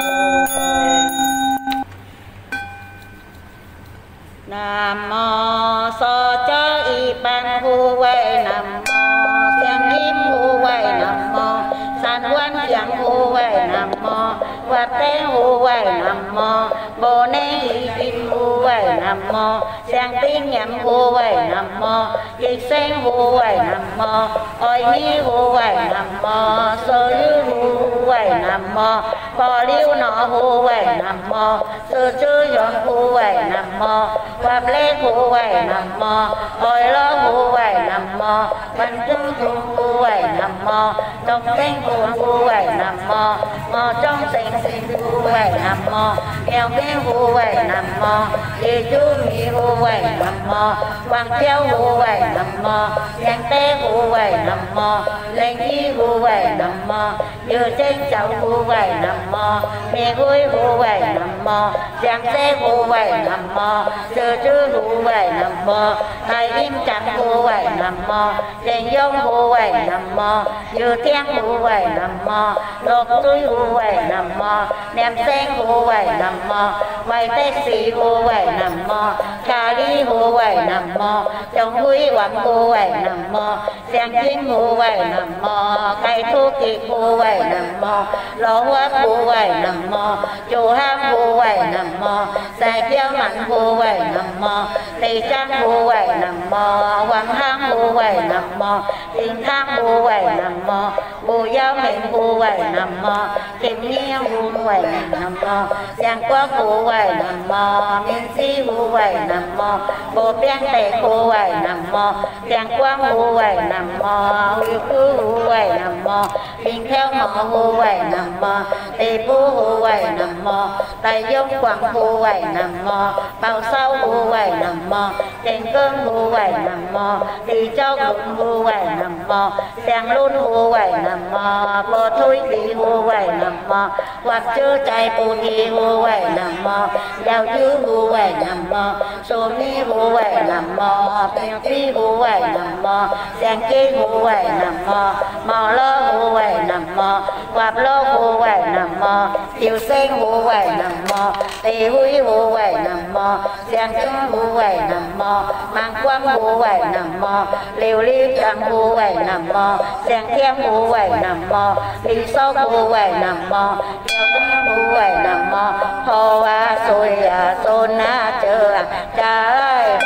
Speaker 1: nam mô so cho y ban hu quay nam mô xiang kim hu quay nam mô san quan xiang hu quay nam mô quạt té hu quay nam mô bồ nê y kim hu quay nam mô xiang tiên nhậm hu quay nam mô dịch sen hu quay nam mô oi mi hu quay nam mô sơ lưu hu quay nam mô bò liêu nọ hu quay nam mô sư chư yon hu quay nam mô quạt lê hu quay nam mô oi lo hu quay nam mô văn trương hu quay nam mô trong sen hu quay nam mô mò trong sen hu quay nam mô nghèo cái hu quay nam mô đi chú mi hu quay nam mô quang chéo hu quay nam mô giang té hu quay nam mô lên chi hu quay nam mô vừa trên chậu hu quay nam mô mẹ vui hu quay nam mô giang té hu quay nam mô sư chư hu quay nam mô thầy im chẳng hu quay nam mô đèn dông hu quay nam mô vừa thiên hu quay nam mô lột túi hu quay nam mô ném sen hu quay nam mô quay té xì hu quay nam mô cà ri hu quay nam mô trồng huy quặng hu quay nam mô sen chim hu quay nam mô cây thu kiệt hu quay nam mô lỗ quát hu quay nam mô chùa ham hu quay nam mô xài kéo mạnh hu quay nam mô tỳ trang hu quay nam mô quang hang hu quay nam mô thiên thang hu quay nam mô bù giáo miệng hu quay nam mô kim nghe hu quay nam mô giang quát hu quay nam mô miên si hu quay nam mô bồ biang tề hu quay nam mô giang quang hu quay nam mô yêu cứ hu quay nam mô thiên theo mò hu quay nam mô tỳ phu hu quay nam mô tài dung quang hu quay nam mô bao sau hu quay nam mô tiền cơn hu quay nam mô tỳ châu cũng hu quay nam mô giang luôn hu quay nam mô bồ thui tỳ hu quay nam mô hoặc chư chạy bù thi hu quay nam mô giao chư hu quay nam mô số mi hu quay nam mô tiền phi hu quay nam mô giang chi hu quay nam mô mò lo hu quay nam mô quạt lo hu quay nam mô chiều sen hu quay nam mô tỳ huy hu quay nam mô giang chư hu quay nam mô mang quang hu quay nam mô liều liêu chẳng hu quay nam mô giang thiên hu quay nam mô đi sâu hu quay nam mô liều thiên hu quay nam mô hồ a xôi a xôn a chơ a trái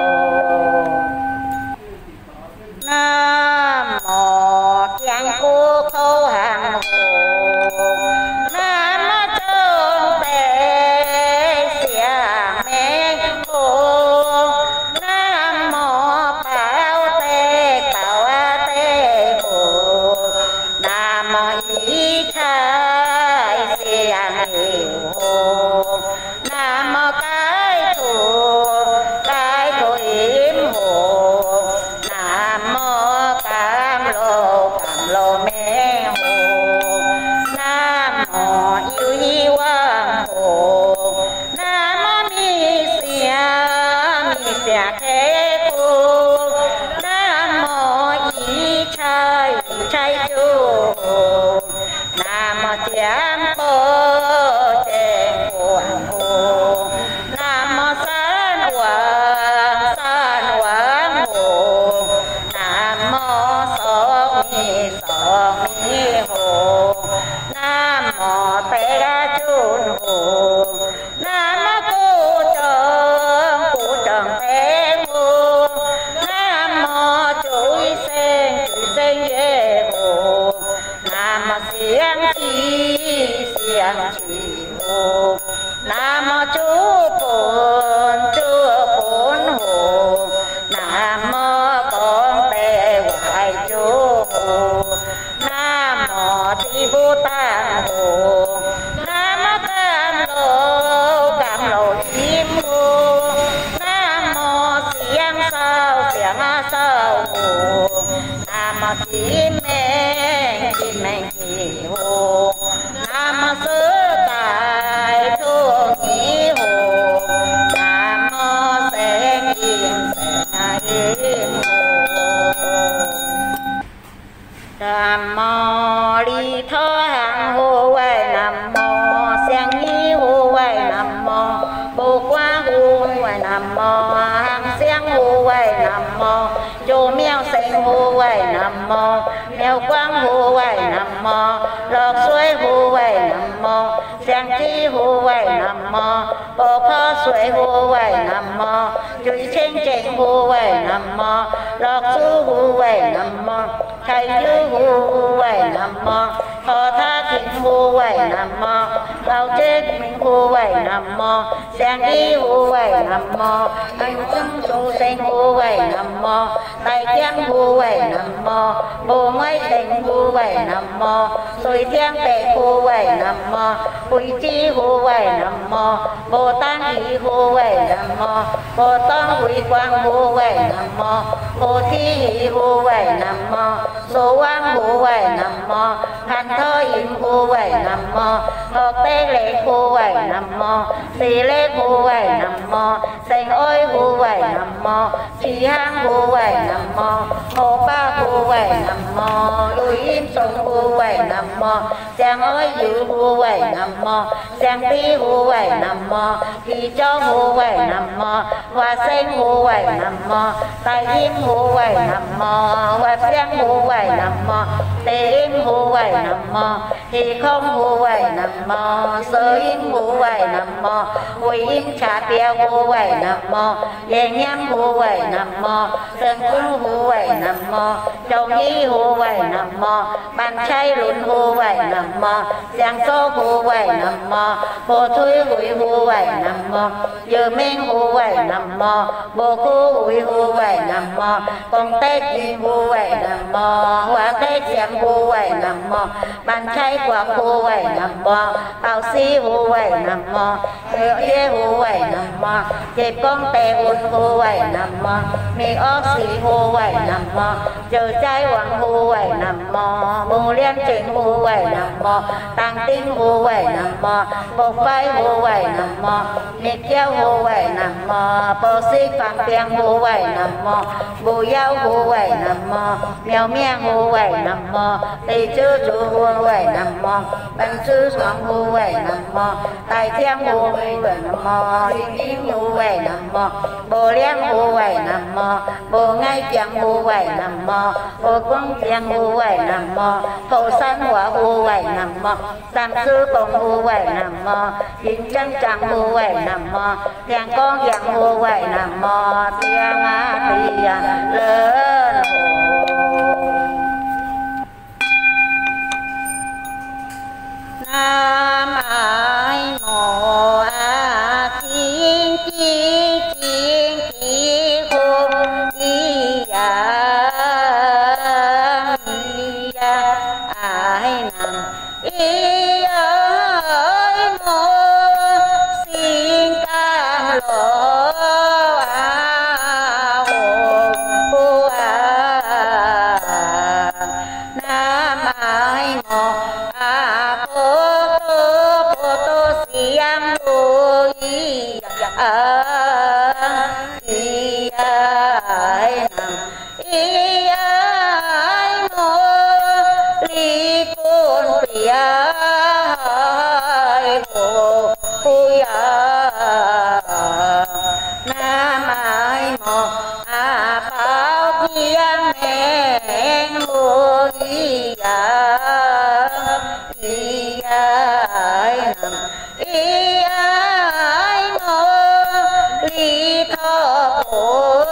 Speaker 1: hồ nam mô giang cô khâu hàng hồ nam mô châu tề xiang men hồ nam mô bảo tề bảo a tề hồ nam mô ý khai xiang hiệu hồ nam mô cái thù yếm hồ nam mô cam lô mê hồ nam mô yêu hi quang hồ nam mô mi xia thế cô nam mô ý trai chu nam mô tiêm bồ chén quang hồ nam mô san quang hồ nam mô so mi hồ xiang chỉ hồ nam mô Bổn Hồ nam mô con tề hoài chú hồ nam mô Thi Bồ Tát hồ nam mô Cam Lồ chim hồ nam mô xiang sao hồ nam mô chim mèn kỳ hồ nam mô sư tài thu nhĩ hồ nam mô sen yên hồ nam mô đi thọ hàng hồ quay nam mô sen nhĩ hồ quay nam mô bồ quá hồ quay nam mô hàng sen hồ quay nam mô chô mèo sen hồ quay nam mô mèo quang hồ quay nam mô lộc suối hồ quay nam mô sen chi hồ quay nam mô bồ phó suối hồ quay nam mô chuối chênh hồ quay nam mô lộc su hồ quay nam mô khai dư hồ quay nam mô thọ tha thịnh hồ quay nam mô bao chết minh hồ quay nam mô sen y hồ quay nam mô anh tâm tu sen hồ quay nam mô tài kiang hồ quay nam mô bồ ngoại tình hồ quay nam mô xuôi thiên tệ hồ quay nam mô bùi chi hồ quay nam mô bồ tát ý hồ quay nam mô bồ tát bùi quang hồ quay nam mô bồ thi hỷ hồ quay nam mô số quang hồ quay nam mô hành thơ im hồ quay nam mô hợp tế lệ hồ quay nam mô xì lệ hồ quay nam mô sành ôi hồ quay nam mô chỉ hang hồ quay nam mô hồ ba hồ quay nam mô đuôi im sông hồ quay nam mô giang ôi dự hồ quay nam mô giang ti hồ quay nam mô thì cho hồ quay nam mô hoa sen hồ quay nam mô tài im hồ quay nam mô hoa sen hồ quay nam mô tề im hồ quay nam mô thì không hồ quay nam mô sơ im hồ quay nam mô quỳ im trà bia hồ quay nam mô về nhắm hồ quay nam mô sơn cung hồ quay nam mô châu nhi hồ quay nam mô bàn chay lùn hồ quay nam mô giang số hồ quay nam mô bồ thuy hủy hồ quay nam mô giờ men hồ quay nam mô bồ khu hủy hồ quay nam mô con tết gì hồ quay nam mô hoa tết giang hồ quay nam mô bàn chay quả hồ quay nam mô bao si hồ quay nam mô dê hồ quay nam mô dẹp con tè hồn hồ quay nam mô mi ốc xì hồ quay nam mô chờ trai hoàng hồ quay nam mô bồ liên trình hồ quay nam mô tăng tinh hồ quay nam mô bột vai hồ quay nam mô miệt keo hồ quay nam mô bồ xích phàm piang hồ quay nam mô bồ giao hồ quay nam mô mèo miang hồ quay nam mô tỳ chư chủ hồ quay nam mô bánh sư soạn hồ quay nam mô tài thiên hồ quay nam mô yên yên hồ quay nam mô bồ liên hồ quay nam mô bồ ngay piang hồ quay nam mô bồ quang piang hồ quay nam mô thổ san hỏa hồ quay nam mô tam sư công hồ quay nam mô yên chân chẳng hồ quay nam mô thiang con giang hồ quay nam mô thiang á thiang lớn nam ai mô a thiên chi thiên chi hôn y ya ai nằm y ơi mô xin cam lộ nam ai mô a bố tô siang đô y ai nằm y ai mô ly côn bia hai hồ nam ai mô a bao kiang men hồ y ai nằm y ai mô ly thọ bồ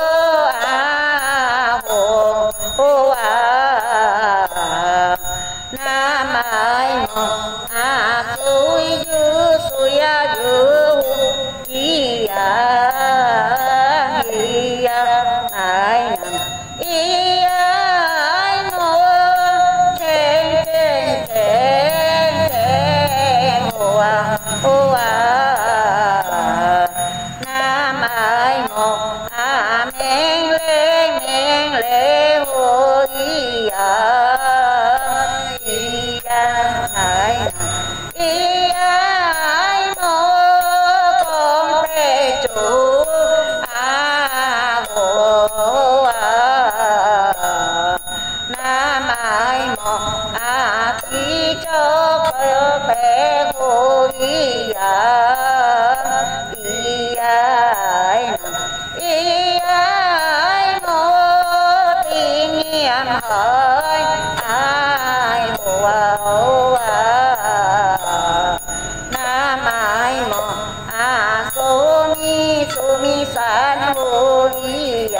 Speaker 1: hồ nam ai mô suy dư suy dư ý ai nằm ý ai ngô chen chen chen chen hoa nam ai một men lê hồ ý ai mô con tê chủ hồ nam ai mô tí cho cơ tê hồ ý ai mô tí nghiêm hỡi ai hồ nam ai mô su mi san hồ ý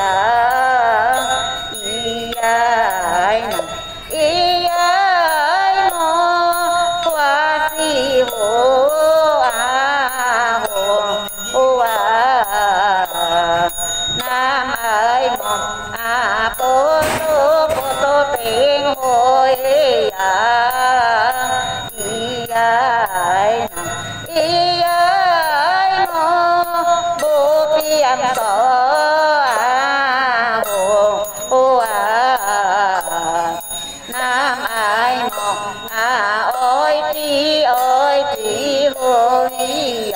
Speaker 1: ai mô hoa si hồ nam ai mô bố tô tiếng hồ ý ai mô bố pian so nam ai mô ôi tí hồ ý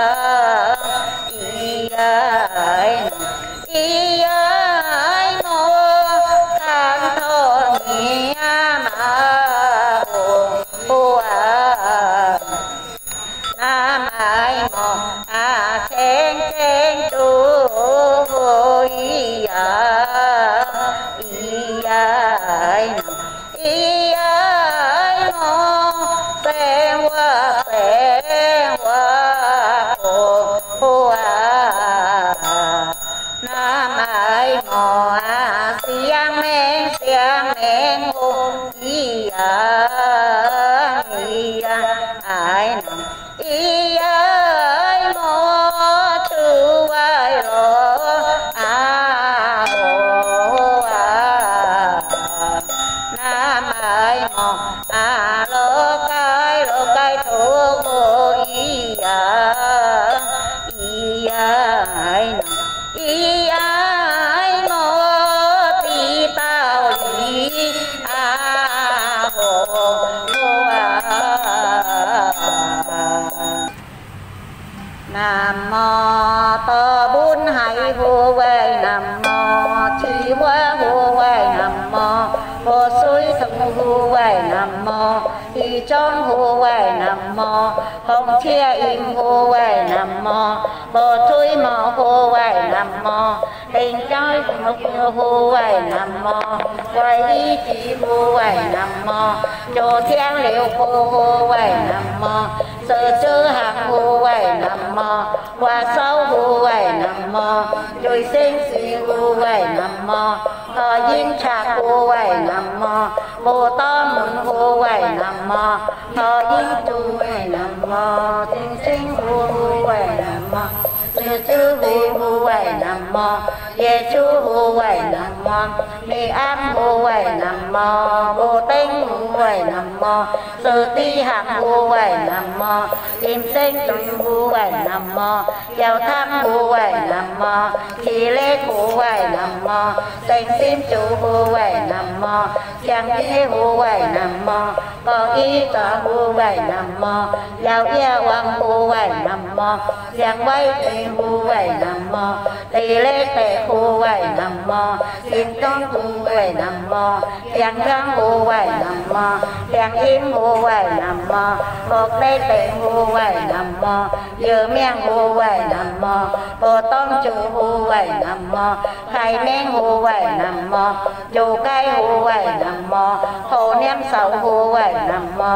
Speaker 1: ai mô càng thô nghĩa mà hồ nam ai mô chen chen tu hồ ý ai mô sen hoa hồ nam ai mô xiang men hồ ý ai nằm ai mô chư ai lo hồ nam ai mô lo cái thô hồ ý ai nằm ai mô tí tao lý hồ nam mô tơ bún hay hồ quay nam mô chi hoa hồ quay nam mô hồ suy thân hồ quay nam mô y trong hồ quay nam mô hồng chia im hồ quay nam mô bồ thui mô hồ quay nam mô tình trói ngục hồ quay nam mô quay y chỉ hồ quay nam mô chỗ thiên liệu hồ quay nam mô sự chư hàng hồ quay nam mô hoa sâu hồ quay nam mô rồi sinh sĩ hồ quay nam mô thọ dinh trạc hồ quay nam mô bồ to mừng hồ quay nam mô thọ dinh tu quay nam mô tình sinh hồ quay nam mô sư chư hồ quay nam mô ye chú hồ quay nam mô ni am hồ quay nam mô bồ tinh hồ quay nam mô sư ti hằng hồ quay nam mô kim sinh tu hồ quay nam mô giàu tham hồ quay nam mô chi lê hồ quay nam mô tình sim chủ hồ quay nam mô chẳng thế hồ quay nam mô có ý tọa hồ quay nam mô giàu ia hoàng hồ quay nam mô chẳng quay tùy hồ quay nam mô tỳ lê tệ hồ quay nam mô kim tôn hồ quay nam mô chẳng răng hồ quay nam mô chẳng im hồ quay nam mô một lê tệ hồ quay nam mô giờ miang hồ quay nam mô bồ tôn chủ hồ quay nam mô khai men hồ quay nam mô chủ cây hồ quay nam mô hồ niệm sầu hồ quay nam mô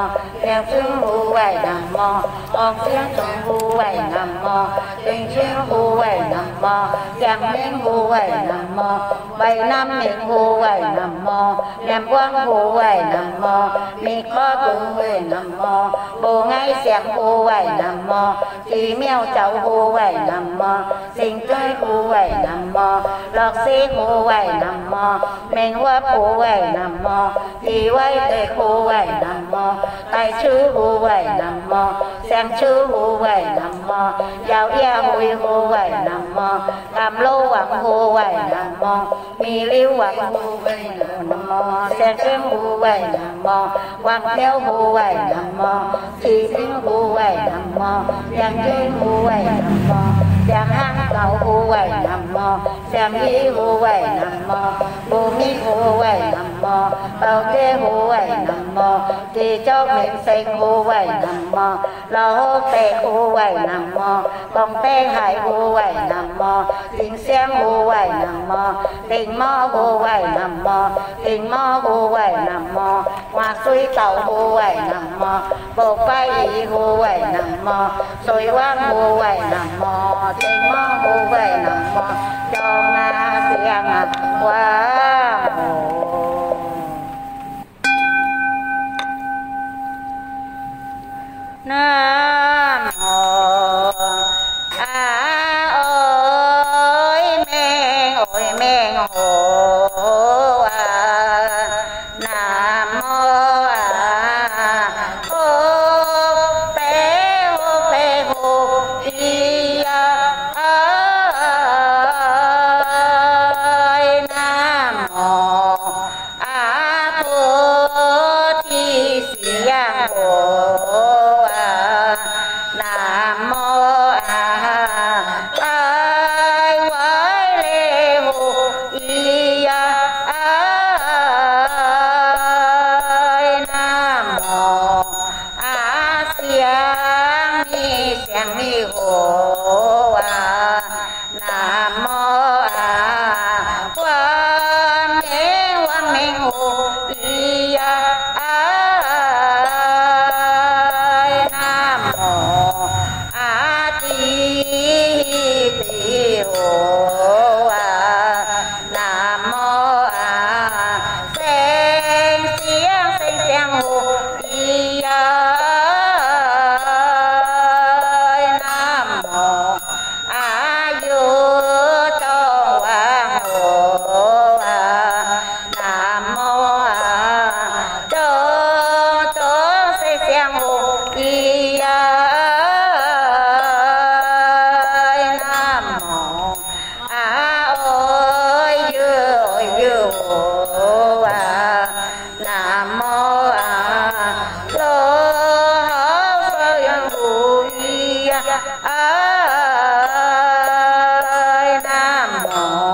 Speaker 1: theo xương hù vậy nam mô ông xương trong hù vậy nam mô tình xương hù vậy nam mô giang miếng hù vậy nam mô bảy năm miệng hù vậy nam mô niệm quang hù vậy nam mô mi có cùng vậy nam mô bồ ngay xiang hù vậy nam mô chỉ miêu cháu hù vậy nam mô sinh tươi hù vậy nam mô lọc xí hù vậy nam mô mình hoa hù vậy nam mô chỉ vậy để hù vậy nam mô tài chữ hù vậy nam mô sang chữ hù vậy nam mô giáo ia hùi hù vậy nam mô tam lô hoàng hù vậy nam mô mi liêu hoàng hù vậy nam mô sang trương hù vậy nam mô hoàng theo hù vậy nam mô chỉ sinh hù vậy nam mô giang chơi hù vậy nam mô giang hang cầu hù vậy nam mô giang y hù vậy nam mô bồ mi hù vậy nam mô bao kê hù vậy nam mô chỉ cho mình sinh hù vậy nam mô lo hô tê hù vậy nam mô bông tê hải hù vậy nam mô tình xem hù vậy nam mô tình mò hù vậy nam mô tình mò hù vậy nam mô hoa suy tàu hù vậy nam mô bộ phai ý hù vậy nam mô suy quang hù vậy nam mô tình mò hù vậy nam mô cho nga xiang quang hù nam mô ôi mẹ hồ nam mô tế hồ đi ơi nam mô bố thí xiang hồ nam mô ai quái lê hồ y ơi nam mô xiang mi hồ nam mô quang minh hồ y ơi nam mô ti hồ nam mô sen xiang hồ y ơi nam mô vô cho hoàng hồ nam mô cho xiang hồ y nam mô ôi dư hồ nam mô lô hô sơ yang hồ y ơi nam mô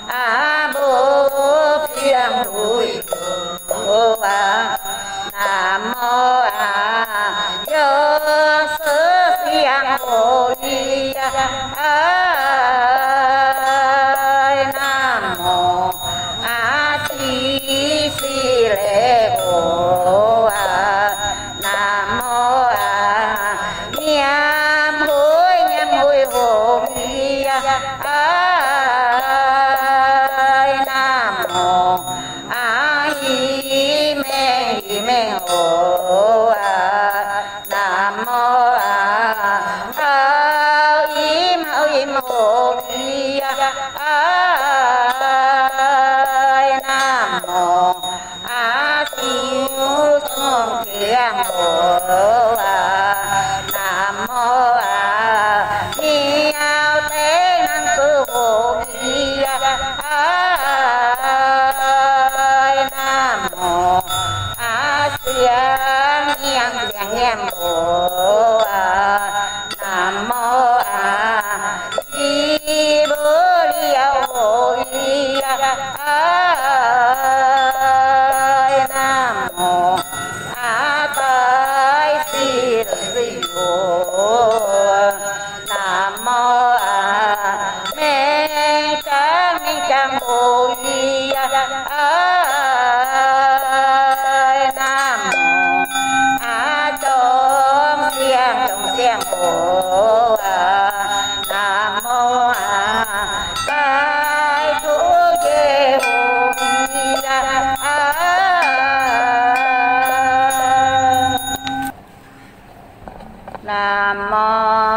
Speaker 1: bố phiang hùi hồ nam mô vô sơ xiang hồ y ơi nam mô si lê hồ nam mô nham hối hồ y ơi nam mô hi mê hồ nam mô im hồ y ơi nam mô siêu trong thiang hồ nam mô ni ao tế năng sư hồ y ơi nam mô xiang nhang hồ nam mô di bố liao hồ y ơi nam mô tai si hồ nam mô mê trang hồ y ơi nam mô โหnam mô Đại Thủ Jehovah Nam mô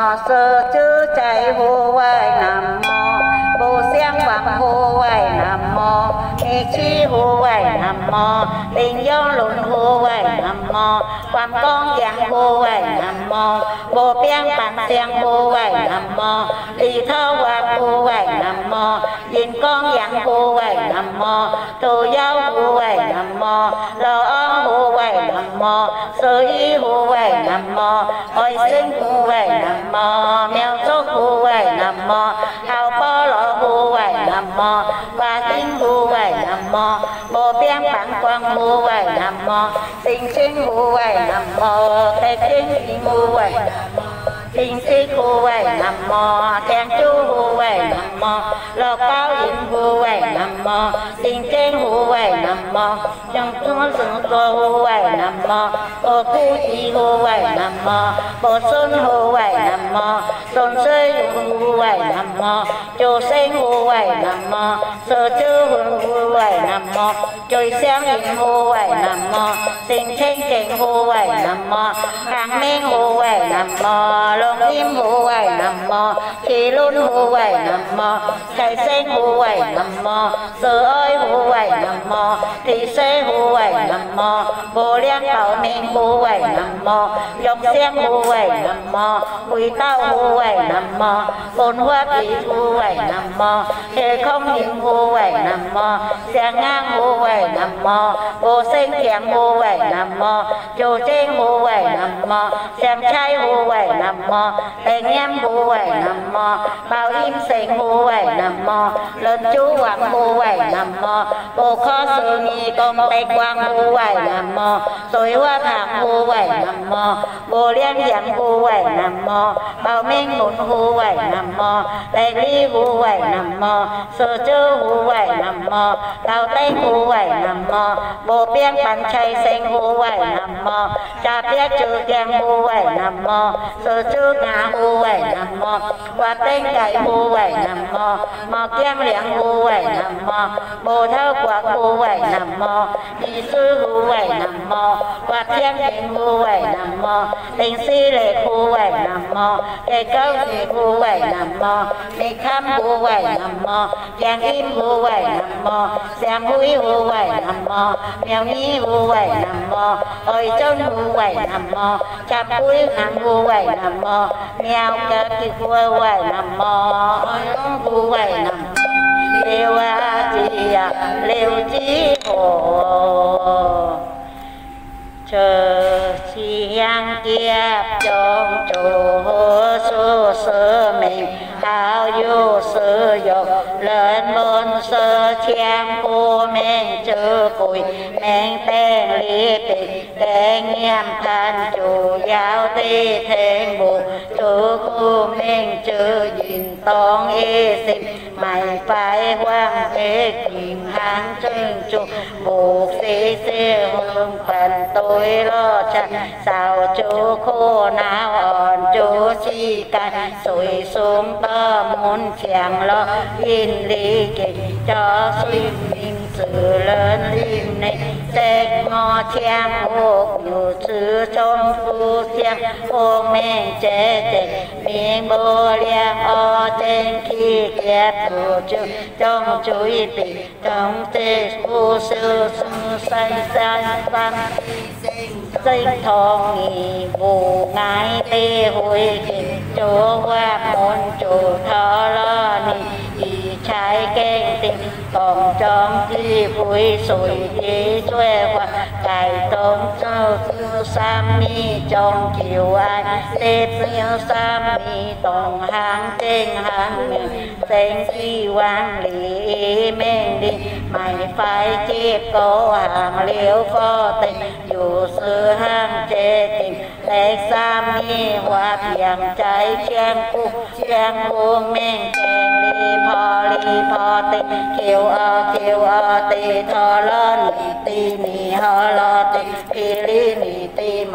Speaker 1: Sư chư chạy hô quay Nam mô Bồ Siêng Vàng hô quay Nam mô Ni chi hô quay Nam mô Linh Dông Luân hô quay Nam mô Quam Con Giang hô quay Nam mô Bồ Biang Bản Siêng hô quay Nam mô Lý Thơ Quang hô quay Nam mô Dinh Con Giang hô quay Nam mô Thủ Giáo hô quay Nam mô Lô Ong hô quay Nam mô Sư Y hô quay Nam mô Ôi Sinh hô quay Nam mô Mèo Chốt hô quay Nam mô Hào Bó Lọ hô quay Nam mô Và Kinh hô quay Nam mô Bồ Biang Bản Quang hô quay Nam mô Sinh Sinh hô quay Nam mô Thế Kinh hô quay Tinh sĩ hô quay Nam mô Thang chú hô quay Nam mô Lô Cao Yên hô quay Nam mô Tinh Chênh hô quay Nam mô Trong Trung Sương Tô hô quay Nam mô Ô Cú Chi hô quay Nam mô Bồ Xuân hô quay Nam mô Xuân Sơi hô quay Nam mô Chô Sinh hô quay Nam mô Sơ Chư hô quay Nam mô Chôi Sáng Yên hô quay Nam mô Tinh Chênh Chênh hô quay Nam mô Hàng Minh hô quay Nam mô Long Im hô quay Nam mô Chi Lun hô quay Nam mô Thầy Sinh hô quay Nam mô Sư Ơi hô quay Nam mô Thị Xê hô quay Nam mô Bồ Liên Bảo Minh hô quay Nam mô Dòng Xiang hô quay Nam mô Quỳ Tao hô quay Nam mô Bồn Hoa Kỳ hô quay Nam mô Hệ Không Nhịn hô quay Nam mô Giang Ngang hô quay Nam mô Bồ Sinh Thiang hô quay Nam mô Chô Chênh hô quay Nam mô Giang Trai hô quay Nam mô Tây Nghiêm hô quay Nam mô Bảo Im Sinh hô quay Nam mô Lớn Chú Hoàng hô quay Nam mô Bồ Khó Sư Nghi Công Tây Quang hô quay Nam mô Tối Hoa Thang hô quay Nam mô Bồ Liên Giang hô quay Nam mô Bảo Minh Môn hô quay Nam mô Đại Ly hô quay Nam mô Sơ Chư hô quay Nam mô Tào Tây hô quay Nam mô Bồ Biang Bản Chay Sinh hô quay Nam mô Cha Biết Chư Giang hô quay Nam mô Sơ Chư Ngã hô quay Nam mô Hoa Tinh Cải hô quay Nam mô Mò Kiang Liang hô quay Nam mô Bồ Thơ Quảng hô quay Nam mô Nhị Sư hô quay Nam mô Hoa Thiên Kinh hô quay Nam mô Tình Si Lệ hô quay Nam mô Cây Câu Thị hô quay Nam mô Mì Kham hô quay Nam mô Giang Im hô quay Nam mô Giang Huy hô quay Nam mô Mèo Nhi hô quay Nam mô Ôi Trôn hô quay Nam mô Chạp Huy Hàng hô quay Nam mô Mèo Cơ Kỳ hô quay Nam mô Ôi Ông hô quay Nam mô Liêu A Chi Liêu Chi Hồ Chờ chi yang kiếp trong chủ số sơ mình hào du sư dục lên môn sơ chiang cô men chư cùi men tên lý tịch tên nghiêm than chủ giáo ti thiên bù chủ cô men chư dình tông y sinh mày phải hoang thế kình hán chân chủ buộc sĩ sĩ hương phần tôi lo chặt sao chú khô nào ổn chú chi cài sủi xuống tơ muốn chàng lo yên lý kịch cho suy minh sự lớn lim này tết ngò chàng hộp nhiều chữ trong phu xiang ô men chế tịch miệng bồ liang o tên khi kẹp thủ chữ trong chuối tịch trong tết phu sư sư say say văn dây thong nghỉ vụ ngái tê hồi kịch chỗ hoa môn chỗ thọ lo nì ý trái kênh tình còn trong thi vui sủi đi chuê hoa cải tông cho thư sam mi trong chiều ai tết yêu sam mi tổng hàng tên hàng mình tên chi quang lý men đi mày phải chếp có hàng liễu có tình dù sư hàng chế tình lệ sam mi hoa thiềng trái chiang cu men chèn li phò tình kiều tì thò lo nì tì nì ho lo tì kỳ li nì tì mò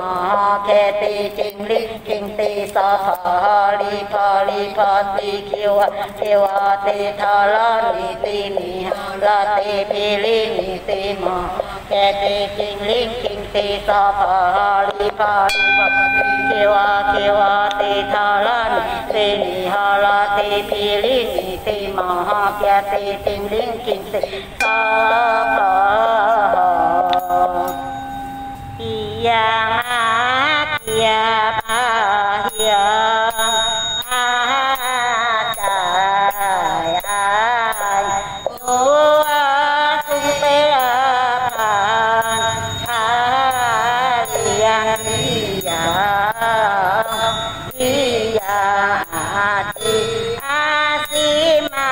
Speaker 1: แคตีจิงลิจิงตีสอพอลีพอตีคิวเทวตีทอลอนีตีนีลอตีพีลีนีตีหมอแคตีจิงลิจิงตีสอพอลีพอตีเทวตีทอลอนีตีนีฮอลอตีพีลีนีตีหมอแคตีจิงลิจิงตีสอพอyang tiap yang ajai tua superapan harian iya hati asima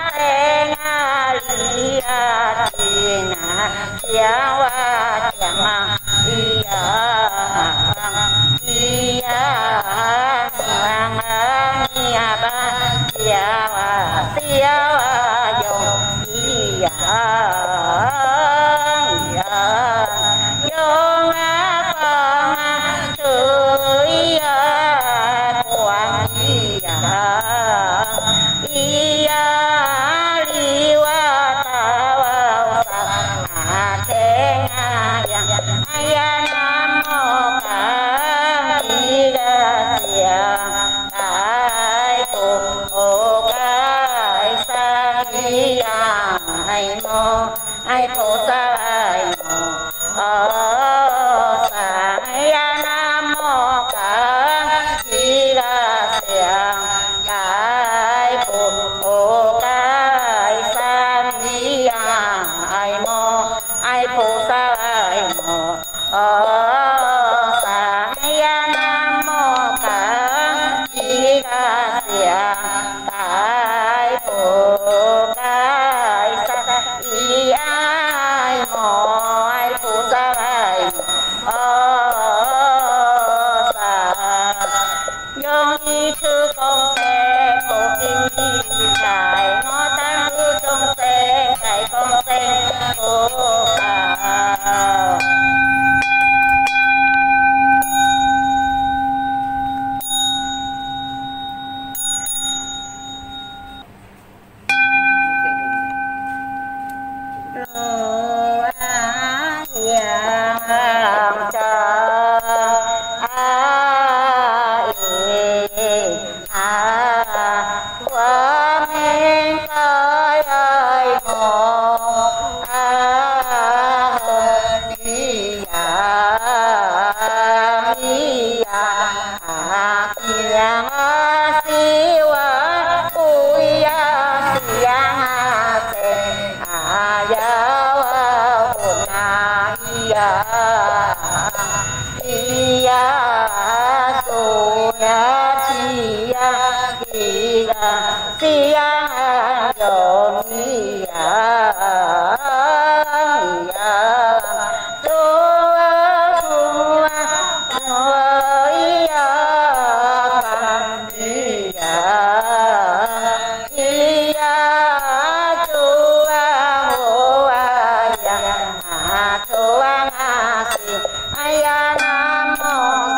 Speaker 1: tengaliatina siawa jama iya siawa yong iya yong apa iya kuang iya liwata wasa atenga yang ayana ai phổ sa ai mô sa ya nam mô ca di đà siang ai phổ ca sa ya ai mô ai phổ sa ai mô sa ya nam mô ca di đà siang ai phổ ca ai mọi phụ sa ai sa do đi thư con xe cô kim đi cài ngó tan thư trong xe cài con xe cô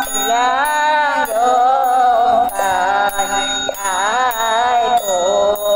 Speaker 1: ai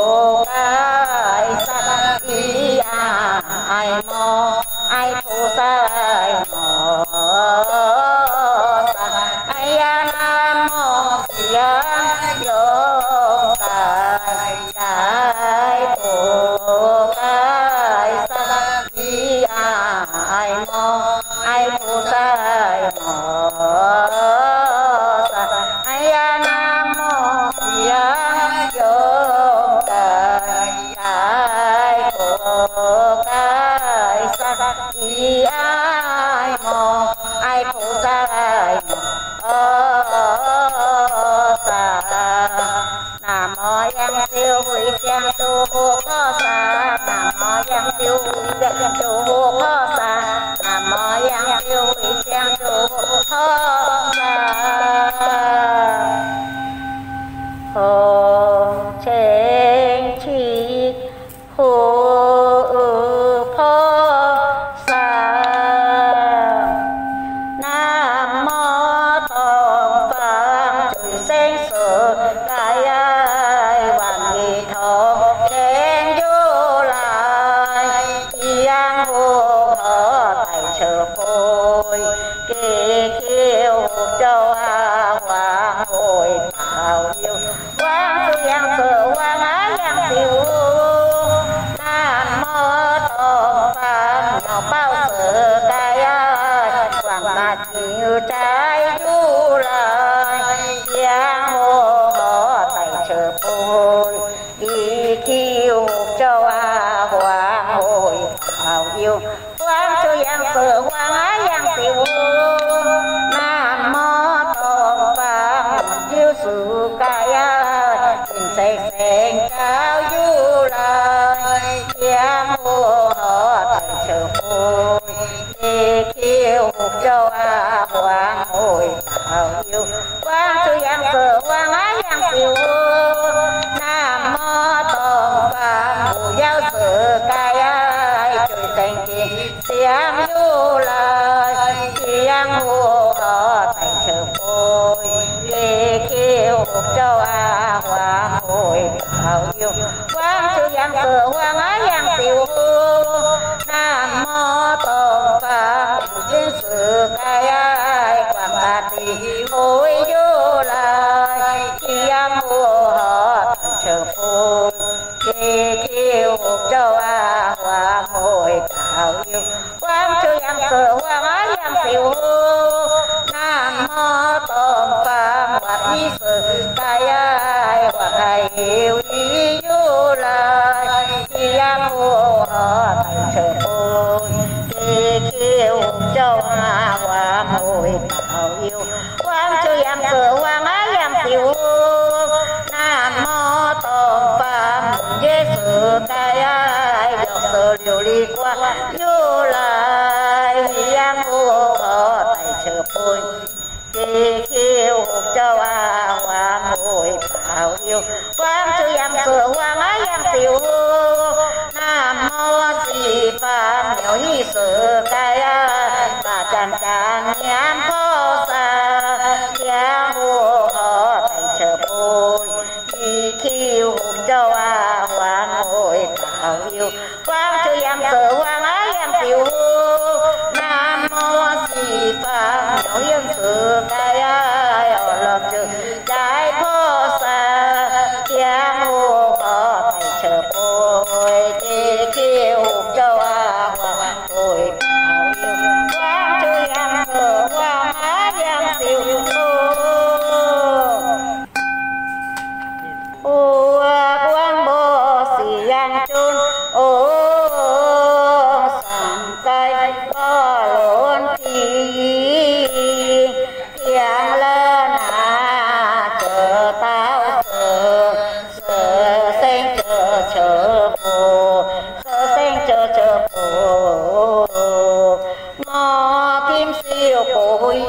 Speaker 1: yêu quang sư yang sở quang á yang siêu nam mô tôn phật ngũ giáo sự cai ai trời thành thiên xiêm du lai xiêm hồ họ thành trở phôi lê kêu châu a hoa hồi hào yêu quang sư yang sở quang á yang siêu nam mô tôn phật ngũ sự cai ai quang ca tỳ hồi du lai xiêm hồ họ thành trở phôi lê kêu châu a hoa hồi hào yêu quang sư yang sở quang á yang siêu nam mô tôn phật ngũ sự cai ai quang khai yêu du lai xiêm hồ họ thành trở phôi lê kêu châu a hoa hồi hào yêu quang sư yang sở quang á yang siêu nam mô tôn phật Giê-xu cai ai dọc sở liều ly qua du lai xiêm hồ họ thành trở phôi lê kêu châu a hoa hồi hào yêu quang sư yang sở quang á yang siêu nam mô di phật miểu hi sự cai ai bà chan chan nham phô sa xiêm hồ họ thành trở phôi lê kêu châu a hoa hồi hào yêu quang sư yang sở quang á yang siêu nam mô di phật miểu hi sự cai ai ở lòng chữ trái phô sa xiêm hồ họ thành trở phôi lê kêu châu a hoa hồi hào yêu quang sư yang sở quang á yang siêu quang bồ xì yang chun sẵn cây có lộn thì tiếng lên chờ tao sợ sinh chờ phù sợ sinh chờ phù ngõ kim siêu bồi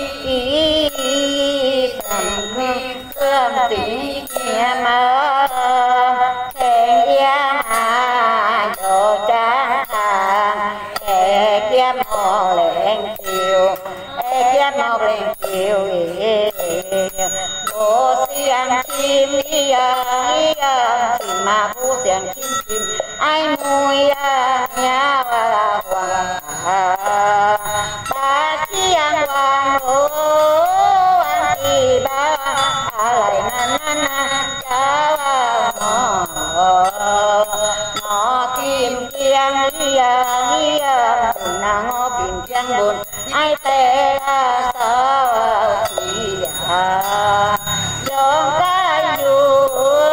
Speaker 1: sẵn sớm tí kia mà thèn yên dỗ trang thang kia mò lên chiều kia mò lên chiều bố xiang chim chim mà bố xiang chim ai mùi nhà hoàng ba chiang hoàng anh đi ba lại na cháu ngõ kim kiang na ngõ kim kiang buồn ai tê sao chỉ dòng cái dù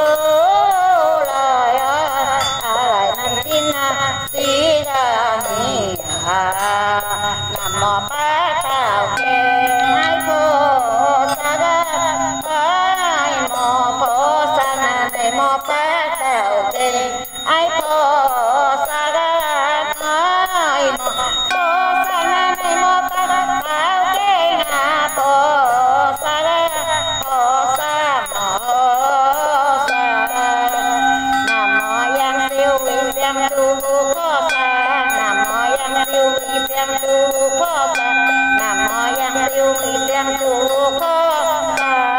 Speaker 1: lại nan tin xí ra mi nằm mò ba tao kê ai phô sa ga ai mò phô sa na này mò ba tao kê ai phô sa ga ai mò phô sa na này mò ba tao kê na phô sa ga phô sa mò sa nam mô yang siêu vi xiêm tu phô sa nam mô yang siêu vi xiêm tu phô sa nam mô yang siêu vi xiêm tu phô sa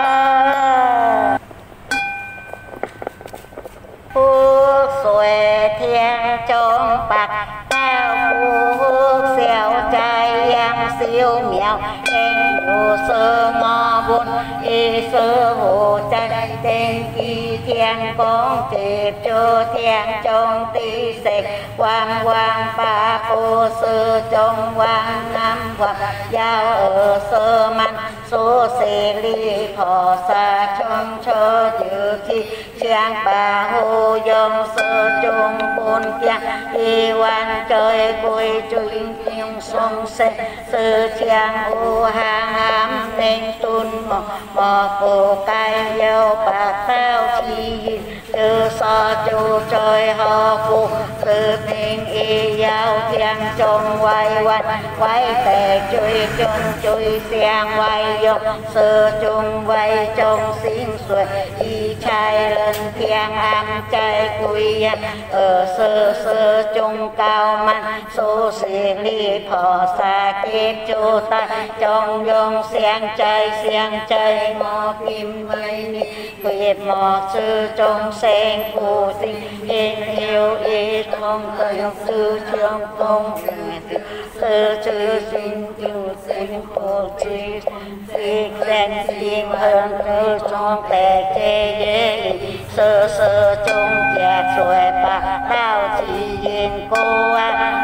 Speaker 1: phước xuôi thiên trong bạc cao phước xèo trai yang siêu mèo em đồ sơ mò buồn y sơ hồ trai tên kỳ thiên con chịp cho thiên trong tí sạch quang quang ba cô sơ trong quang năm hoặc giao ở sơ man số xe ly thọ xa trong cho dự khi trang bà hồ dòng sơ trong bốn kiang y quan trời côi truyên thiên sông xe sơ trang ô hàng ám nên tôn mò cổ cai leo bà tao chi chư so chu trời họ phụ từ tình y giao thiên trong quay quay tề chui chung chui xiang quay dòng sơ chung quay trong xin xuôi y trai lên thiên an trai quy ở sơ chung cao man số xiên ly phò xa kiếp chu ta trong dòng xiang trai mò kim mây ni quyệt mò sư trong sen phù sinh yên yêu y không thời sư trong công sư chư sinh yêu sinh phù chi sinh sen sinh hơn sư trong tề chê dê sơ chung chạc xuôi bạc tao chỉ yên cô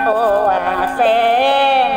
Speaker 1: sen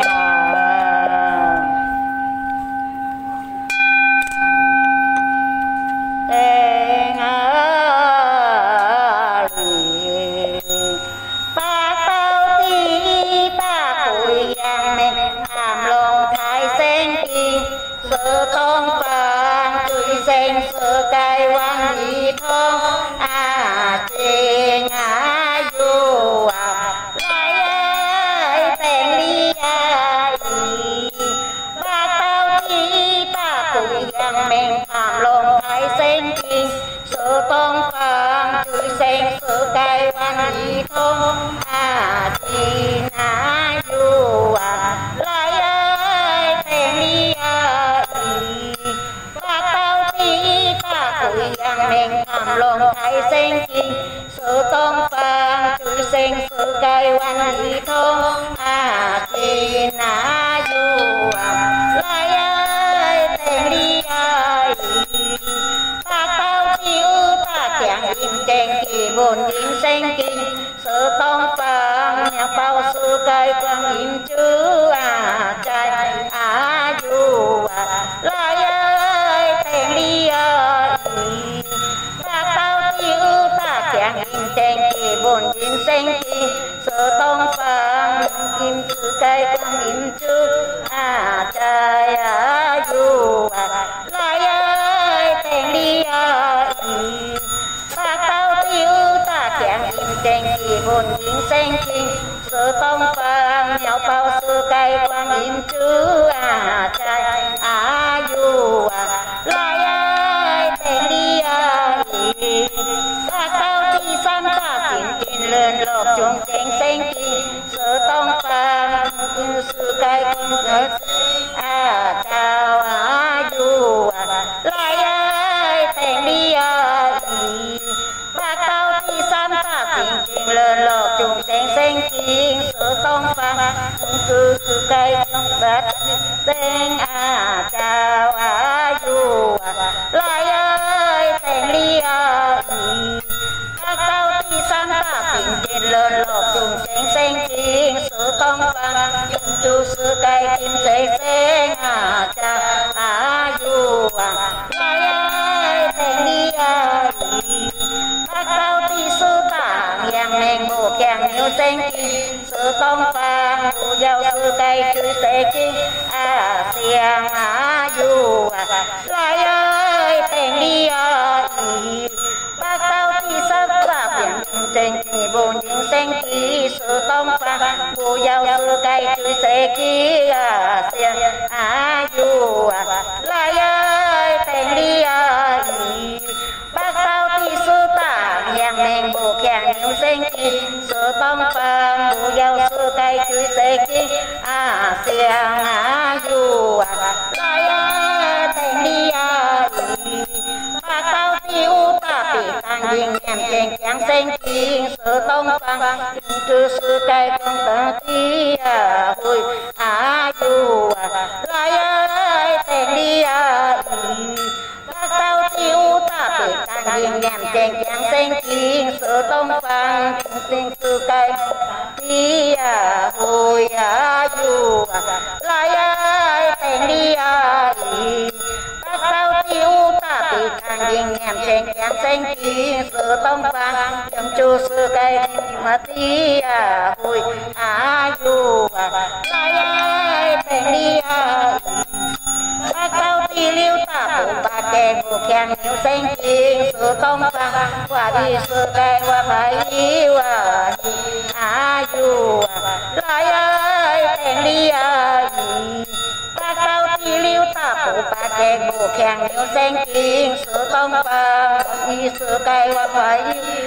Speaker 1: kê buộc khen nhiều xanh kinh sự công bằng quả đi sự cây quả phải quả đi yu lại ơi tên đi ta cao ti liu ta phụ bà kê buộc khen nhiều xanh kinh sự công bằng đi sự cây quả phải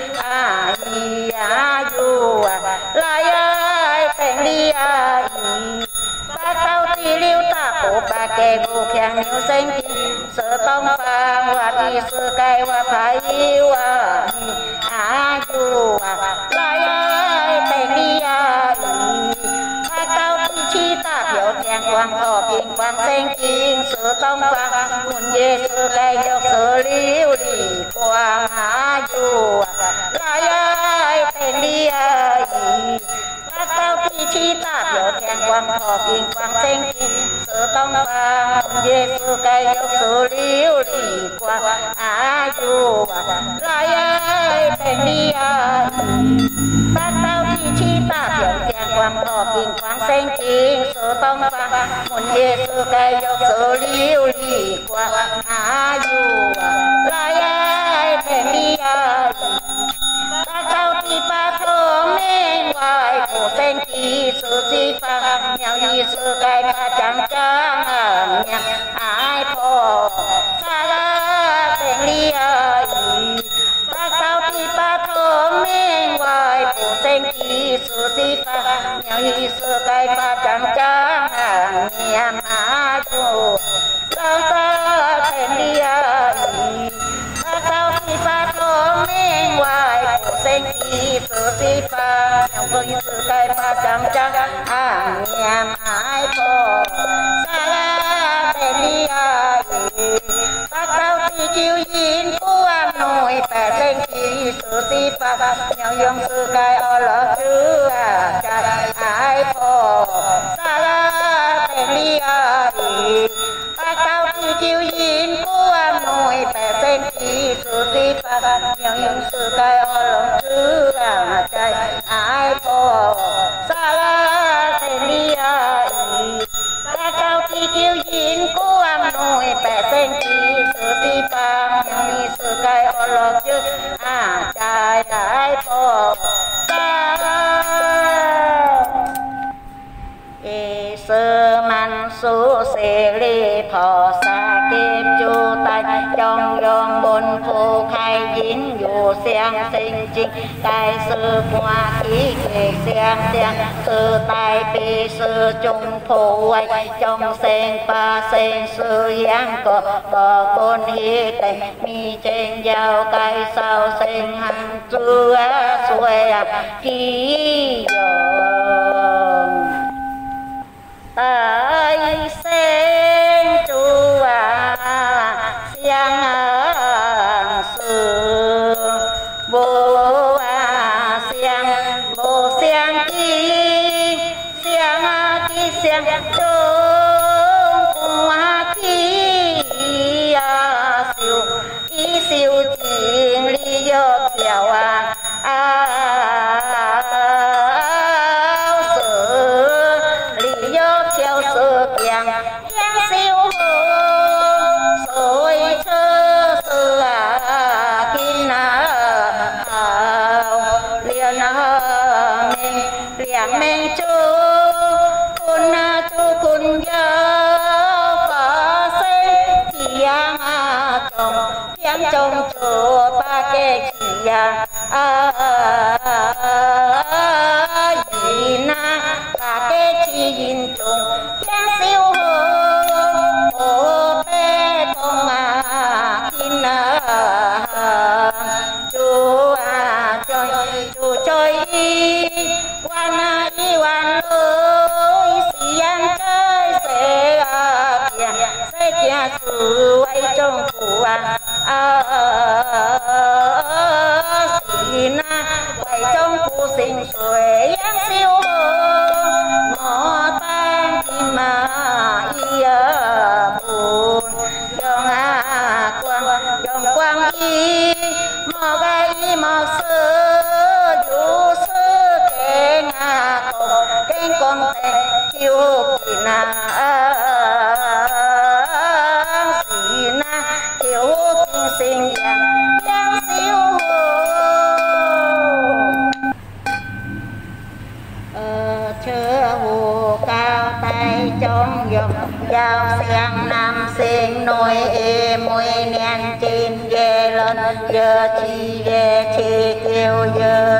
Speaker 1: yu lại ơi tên đi ta cao ti liu ta phụ bà kê buộc khen nhiều xanh kinh sự công bằng quả đi sự cây quả phải quả yu lại ơi tên đi ta cao ti chi ta biểu khen quang thọ kinh quang xanh kinh sự công bằng muốn về sự cây dọc sự liu lì quang yu lại ơi tên đi ta cao ti chi ta biểu khen quang thọ kinh quang xanh kinh sự công bằng muốn về sự cây dọc sự liu lì quang yu lại ơi tên đi ta cao ti chi ta biểu khen quang thọ kinh quang xanh kinh sự công bằng muốn về sự cây dọc sự liu lì quang yu lại ơi tên đi ta cao ti ba thô mênh hoài cổ xanh kỳ sự di phang nhau đi sự cây ba chẳng chẳng nhạc ai phò xa ra tên đi ta cao ti ba thô mênh hoài cổ xanh kỳ sự di phang nhau đi sự cây ba chẳng chẳng nhạc ai phò xa ra tên đi ta cao ti ba thô mênh hoài cổ xanh kỳ sự di phang nhau đi sự cây ba chẳng chẳng nhạc ai phò xa ra tên đi ta cao ti chiêu yin quang nội bè xanh kỳ sự di phang nhau dùng sự cây ở lỡ chứ trái ai phò xa ra tên đi ta cao ti chiêu yin quang nội bè xanh kỳ sự di phang nhau dùng sự cây ở lỡ chứ trái ai phò xa ra tên đi ta cao ti chiêu yin quang nội bè xanh kỳ sự di phang nhau dùng sự cây ở lỡ chứ trái ai phò xa sơ man su se li thọ sa kim chu tai trong yong bồn phu khai dính dù xiang sinh chính tai sư hoa khí kệ xiang xiang sư tai pi sư trung phu quay trong sen pa sen sư yang có côn hi tây mi trên giao cây sao sen hằng chua xuôi khí dòng tại sen chua xiang sư bố xiang xiang trung hoa kỳ siêu chính lý do theo siêu sôi chơ sư kinh liền mình chú kun giáo phá xây chiang chồng chùa ba kê chiang gì na ba kê chi yin chung chiang siêu hồ bê công kinh chú chơi quan lối xiang chơi sẽ kia sự quay trong phủ xì na quay trong phủ sinh suy yang siêu ngõ tan kim mà buồn dòng quang y mò gai mò sơ dù sơ keng con tè chiêu kỳ na xì na chiêu sinh yang siêu chớ hồ cao tay trong dòng giao sen nam sen nôi môi nén trên ghê lên giờ chi ghê chi kêu giờ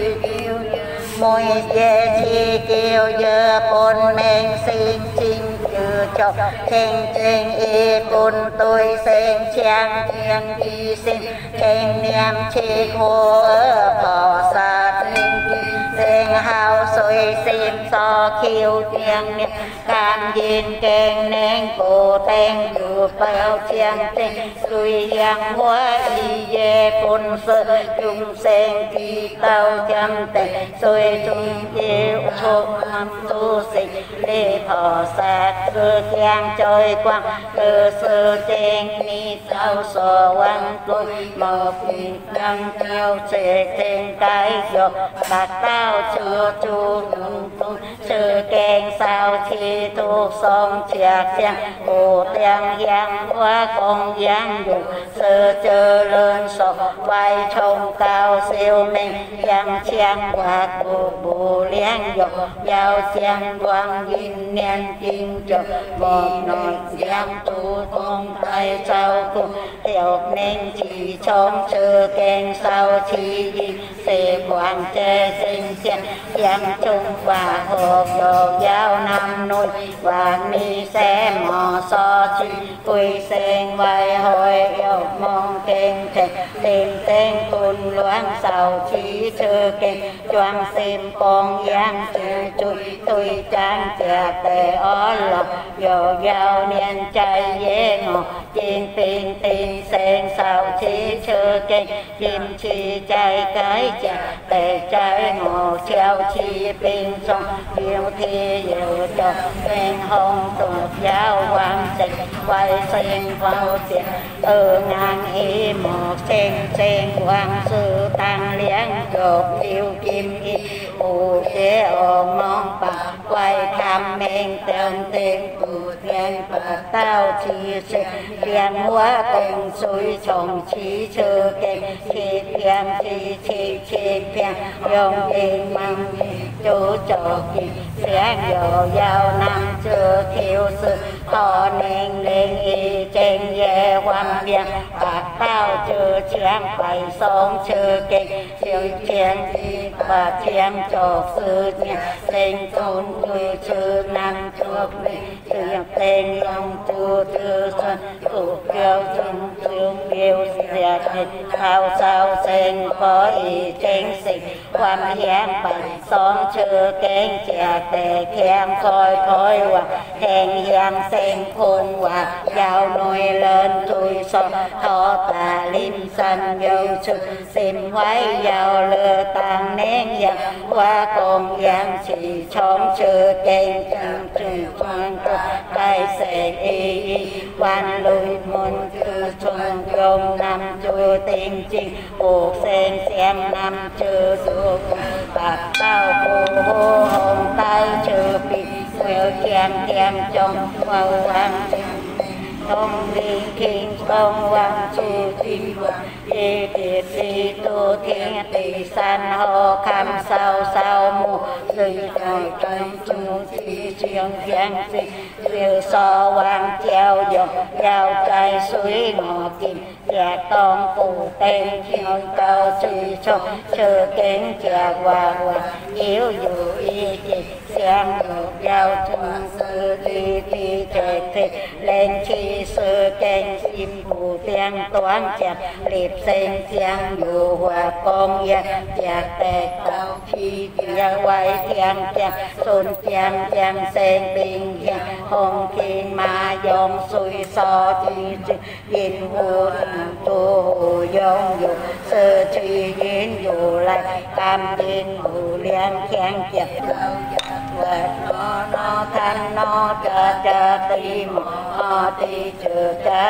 Speaker 1: môi ghê chi kêu giờ bồn men xin chinh chữ chọc khen trên bồn tôi sen trang thiên chi xin khen niệm chi khô ở phò sa thiên sen hào sôi sim so khiêu tiếng niệm cam dên kèn nén cổ tên dù bao chiang tên suy giang hóa y dê phun sơ chung sen kỳ tao chăm tên suy chung yêu thuộc năm tu sĩ lê phò sát sư giang trôi quang cơ sư tên ni sao sò quang tôi một đăng theo sẽ tên cái dọc bạc tao chưa chu tung sư kèn sao chi tu song chạc chang hồ tiếng giang hóa con giang dù sư chơ lên sọ vai trông cao siêu mình giang chiang quạt bù liang dọc giao chiang đoan yin nian kinh chọc một nội giang tu con tay sao cùng tiểu nên chỉ trong sư kèn sao chi yin sẽ quang chê sinh chiang giang trung và hộp đồ giao năm nuôi và ni xe mò so chi quy sen vai hồi yêu mong kênh thịt tìm tên cùn loáng sầu chi chư kênh choang xem con giang chư chui tùy trang chạc tề ó lọc dồ giao niên chay dễ ngọt chiên tiền tiền sen sầu chi chư kênh kim chi chay cái chạc tề chay ngọt treo chi pin sông yêu thi yêu cho bên hông tuột giáo quang dịch quay sen vào tiền ngang y một sen sen quang sư tăng liang dột yêu kim y ù chế ồn mong bạc quay tham men tên tên cụ thiên bạc tao chi sinh thiên hóa tình suy chồng chi chư kinh chi thiên chi thiên dòng yên mang chú trò kỳ sẽ dồ giao năm chưa thiếu sự họ nên lên y trên về quan biên bạc tao chưa chén phải sống chưa kinh chiều chén đi và chén trò sư nhạc tên tôn tôi chưa năng thuộc mình từ tên lòng chú thư xuân cụ kêu chung chung kêu diệt thịt thao sao sen có ý trên xịt quan hiến phải sống chưa kén chè tề khen coi thôi hoặc hèn hiền sen khôn hoặc giao nồi lên tôi so thọ tà lim xanh dâu sụt xem hoái giao lừa tàng nén giặc qua con giang chỉ chóng chưa kén chẳng trừ toàn cơ tay sẽ y quan lùi môn cư chuông gông năm chua tình trình cuộc sen xem năm chưa dù bạc tao cô hô hồng tay chưa bị nguyêu khen khen trong màu vàng thông linh kinh công hoàng chu tinh hoàng đi tiệt đi tu thiên tỷ san hô kham sao sao mù dây trời trong chung chi chiang giang dịch diệu so hoàng treo dọc giao trái suối ngọ kim chạc tông phủ tên chiều cao suy sông chờ kén chạc hòa hòa yếu dù y dịch giang được giao chung sư đi thi thể thịt lên chi sư kênh sim phù tiếng toán chặt liệp sen giang dù hòa con ya chạc tệ cao chi kia quay thiên chạc xuân chàng chàng sen bình giang hồng kiên ma dòng suy so chi chi yên hồn tu hồ dòng dù sư chi yên dù lại cam yên hù liên khen chặt và nó thanh nó cha ti mò ti chư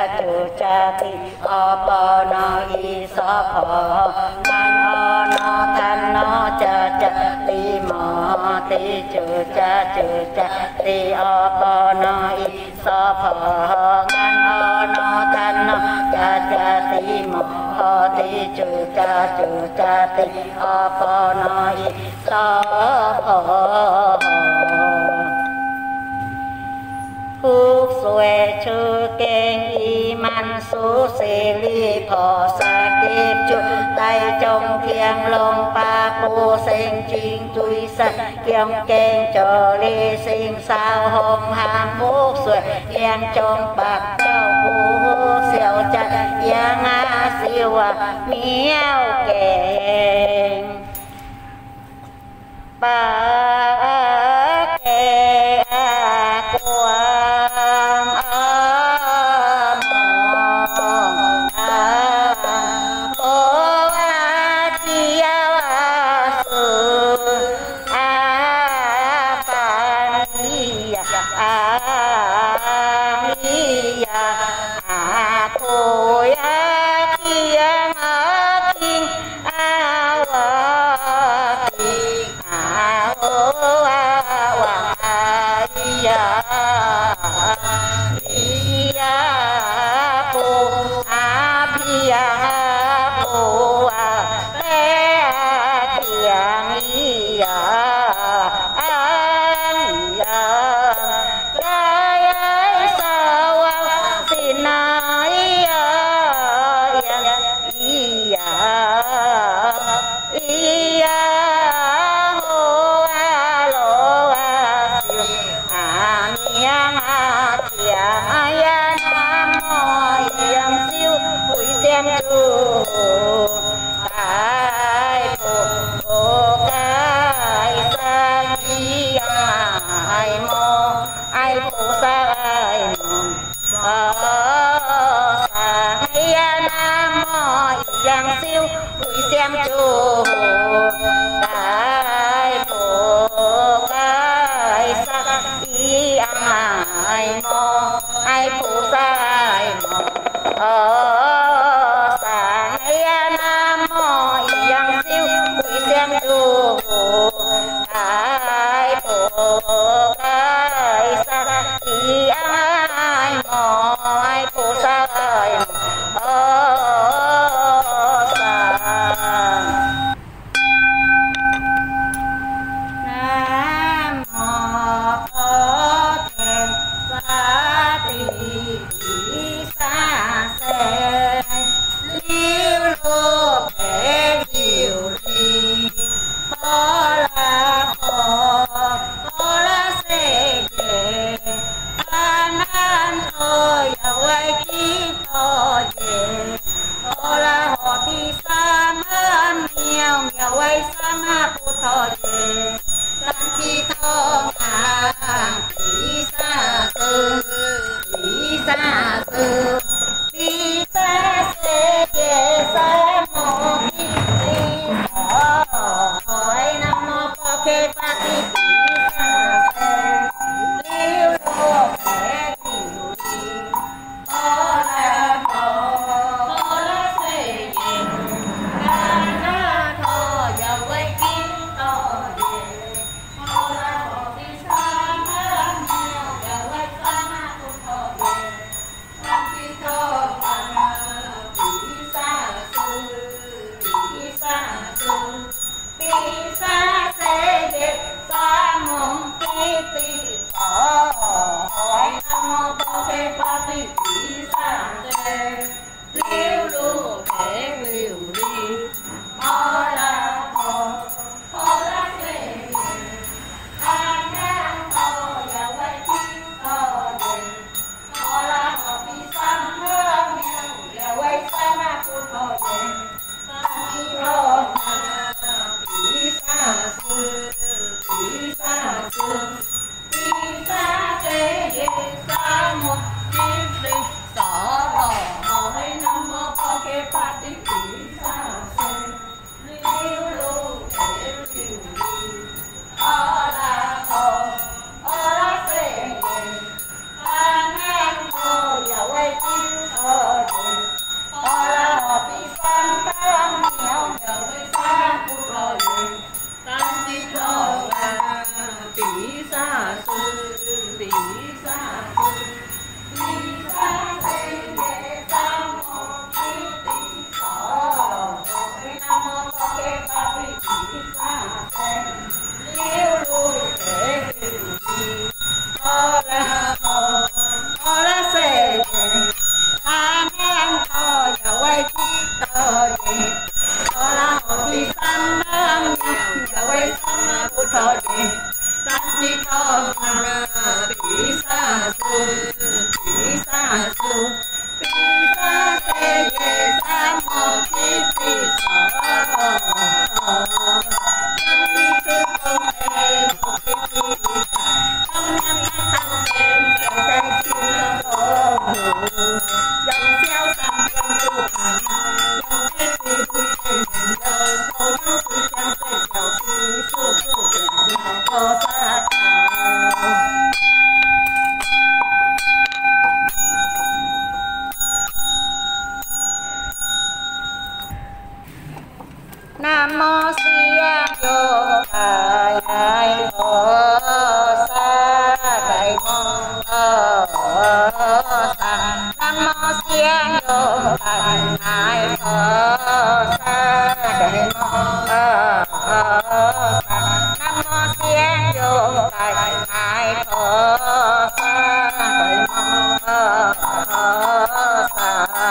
Speaker 1: cha ti bò nó y so phò man nó thanh nó cha ti mò ti chư cha ti bò nó y สอพองานอนอทันจาจาติโมหอติจุจาติอปนอยสอพอผู้สวยชื่อเก่งอีมันสูเสรีพอสาเก็บจุดไตจงเทียงลงปาปูเซ็งจริงตุยสักเกี่ยงเก่งจอลีสิงสาวหงหางผู้สวยเอียงจงปากเจ้าผู้เสียวจัดยังอาศิวะเมียวเก่งปาเกกวางอามองอาโออาทิยาวาสุอาปานิยาอานิยาอาโคยาคิยังอาคิงอาวาคิอาโออาวาอิยาอิยาปูอาพิยาปูอาเลทิยังอิยาอังยายายสาวสินายยังอิยาอิยาโฮอาโลอาสิอามิยังอาเทียอายานามโมยังสิวหุยเสียมจูกายโอกายสังยังไอโมไอผู้สายโมสังยานามโมยังสิวหุยเสียมจูกายโอกายสังยังไอโมไอผู้สายโมสังยานามโมยังสิวหุยเสียมจูกายโอกายสังยังไอโมไอผู้สายโมสัง nam mô xiên vô đại phổ sa đại mô sa nam mô xiên vô đại phổ sa đại mô sa nam mô xiên vô đại phổ sa đại mô sa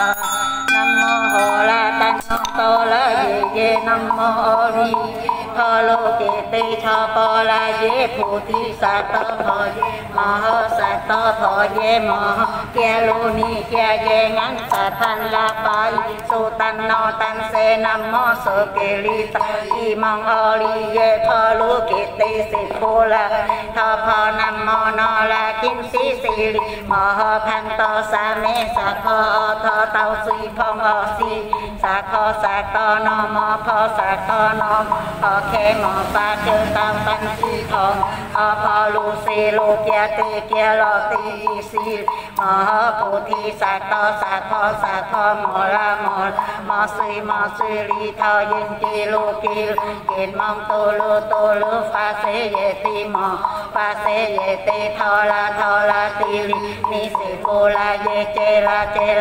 Speaker 1: nam mô hồ la tăng tô la ye nam mô ri pha lô kê tê cha pa la ye phù thi sa ta pha ye ma ha sa ta pha ye ma kya lu ni kya ye ngang sa than la pai su tan no tan se nam mô so kê li ta i mang a ri ye pha lô kê tê se pho la tha pha nam mô no la kim si si li ma ha phan ta sa me sa kha tha tao si phong a si sa kha sa ta no ma pha sa ta no pha khe ma pa chư tam tan si thong a pha lu si lu kya te kya lo ti si ma ha pu thi sa ta sa kha ma la ma si li tha yin ki lu ki yin mong tu lu pha se ye ti ma pha se ye te tha la ti li ni si pu la ye che la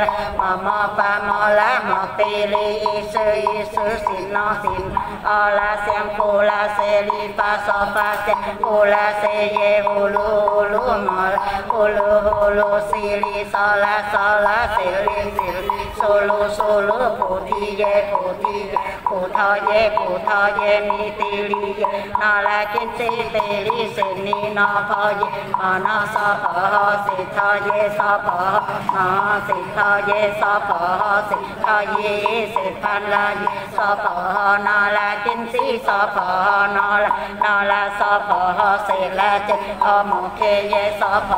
Speaker 1: ma pa ma la ma ti li sư xin no xin a la xiang pu la se li pa so pa se pu la se ye hu lu ma hu lu si li so la se li so lu pu thi ye pu tha ye ni ti li na la kin si ti li se ni na pa ye ma na sa pa si tha ye sa pa ma si tha ye sa pa si tha ye se phan la ye sa pa na la kin si sa pa na la sa pa se la chen a mo ke ye sa pa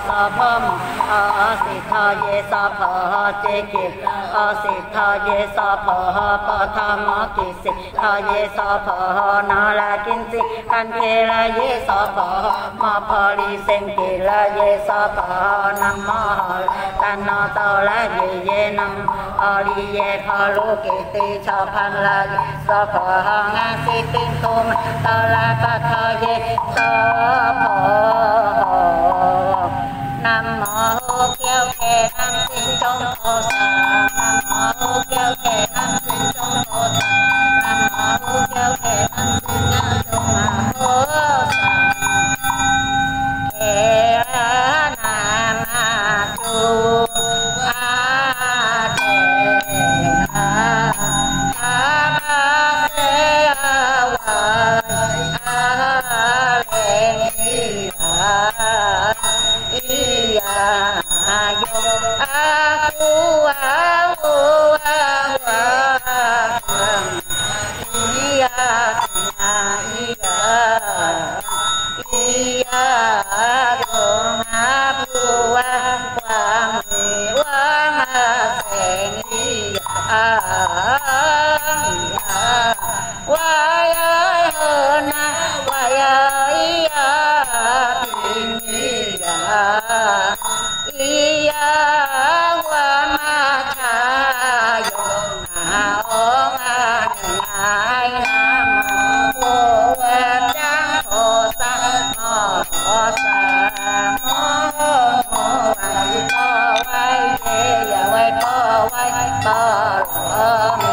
Speaker 1: mo si tha ye sa pa che ki a si tha ye sa pa tha ma ki si tha ye sa pa na la kin si kan ke la ye sa pa ma pha li sen ke la ye sa pa nam ma tan na ta la ye nam a ri ye pha lu ke te cha phan la sa pa nga si tin tum ta la pa tha ye sa pa nam mô kêu khe nam xin trong thọ sa nam mô kêu khe nam xin trong thọ sa nam mô kêu khe nam xin nga trong ma hô sa khe nam chu a te na a se a wa a le yo a ku a u a wa iya do ma pu wa mi wa ma sen iya wa ya na wa ya tin iya wa ma cha yo na o ma nai nam mô wa chang ho sa mo sa mo wai po wai ye ya wai po wai po lo mi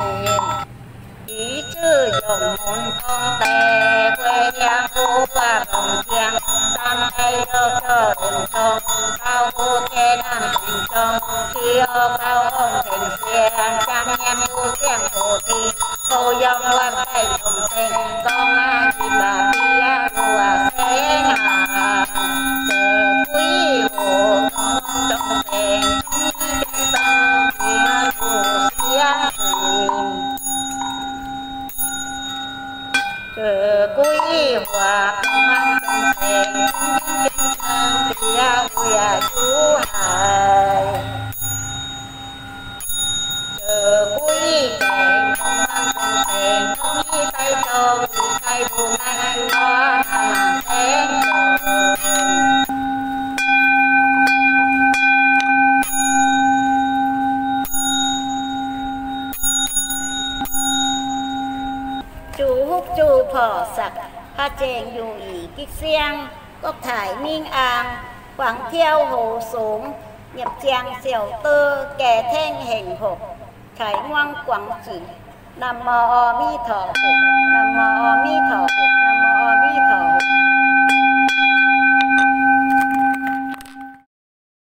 Speaker 1: ý chư dùng môn con tè quê giang phu và đồng chiang san hay đô cho đường trông cao phu thế nam thành trông khi ô cao ông thành xiên trang em phu xiên phù thi cô dông quan tay trồng sen con a chi bà bia rùa xế ngà chờ quý hồ trong sen trong tâm thiên phù xiên chờ quý hòa công an trong sen tia quya chú hài chờ quý kẹn công an trong sen không như tay trâu thì tay buồn ngay lo nằm sen กจูพอสักพระเจงอยู่อีกิกเสียงก็ถ่ายนิ่งอ่างขวางเที่ยวโหสูงเหยียบเจียงเสี่ยวเตอแก่แท่งแห่งหกไข่ง่วงกวางจีนำมอมีถอหกนำมอ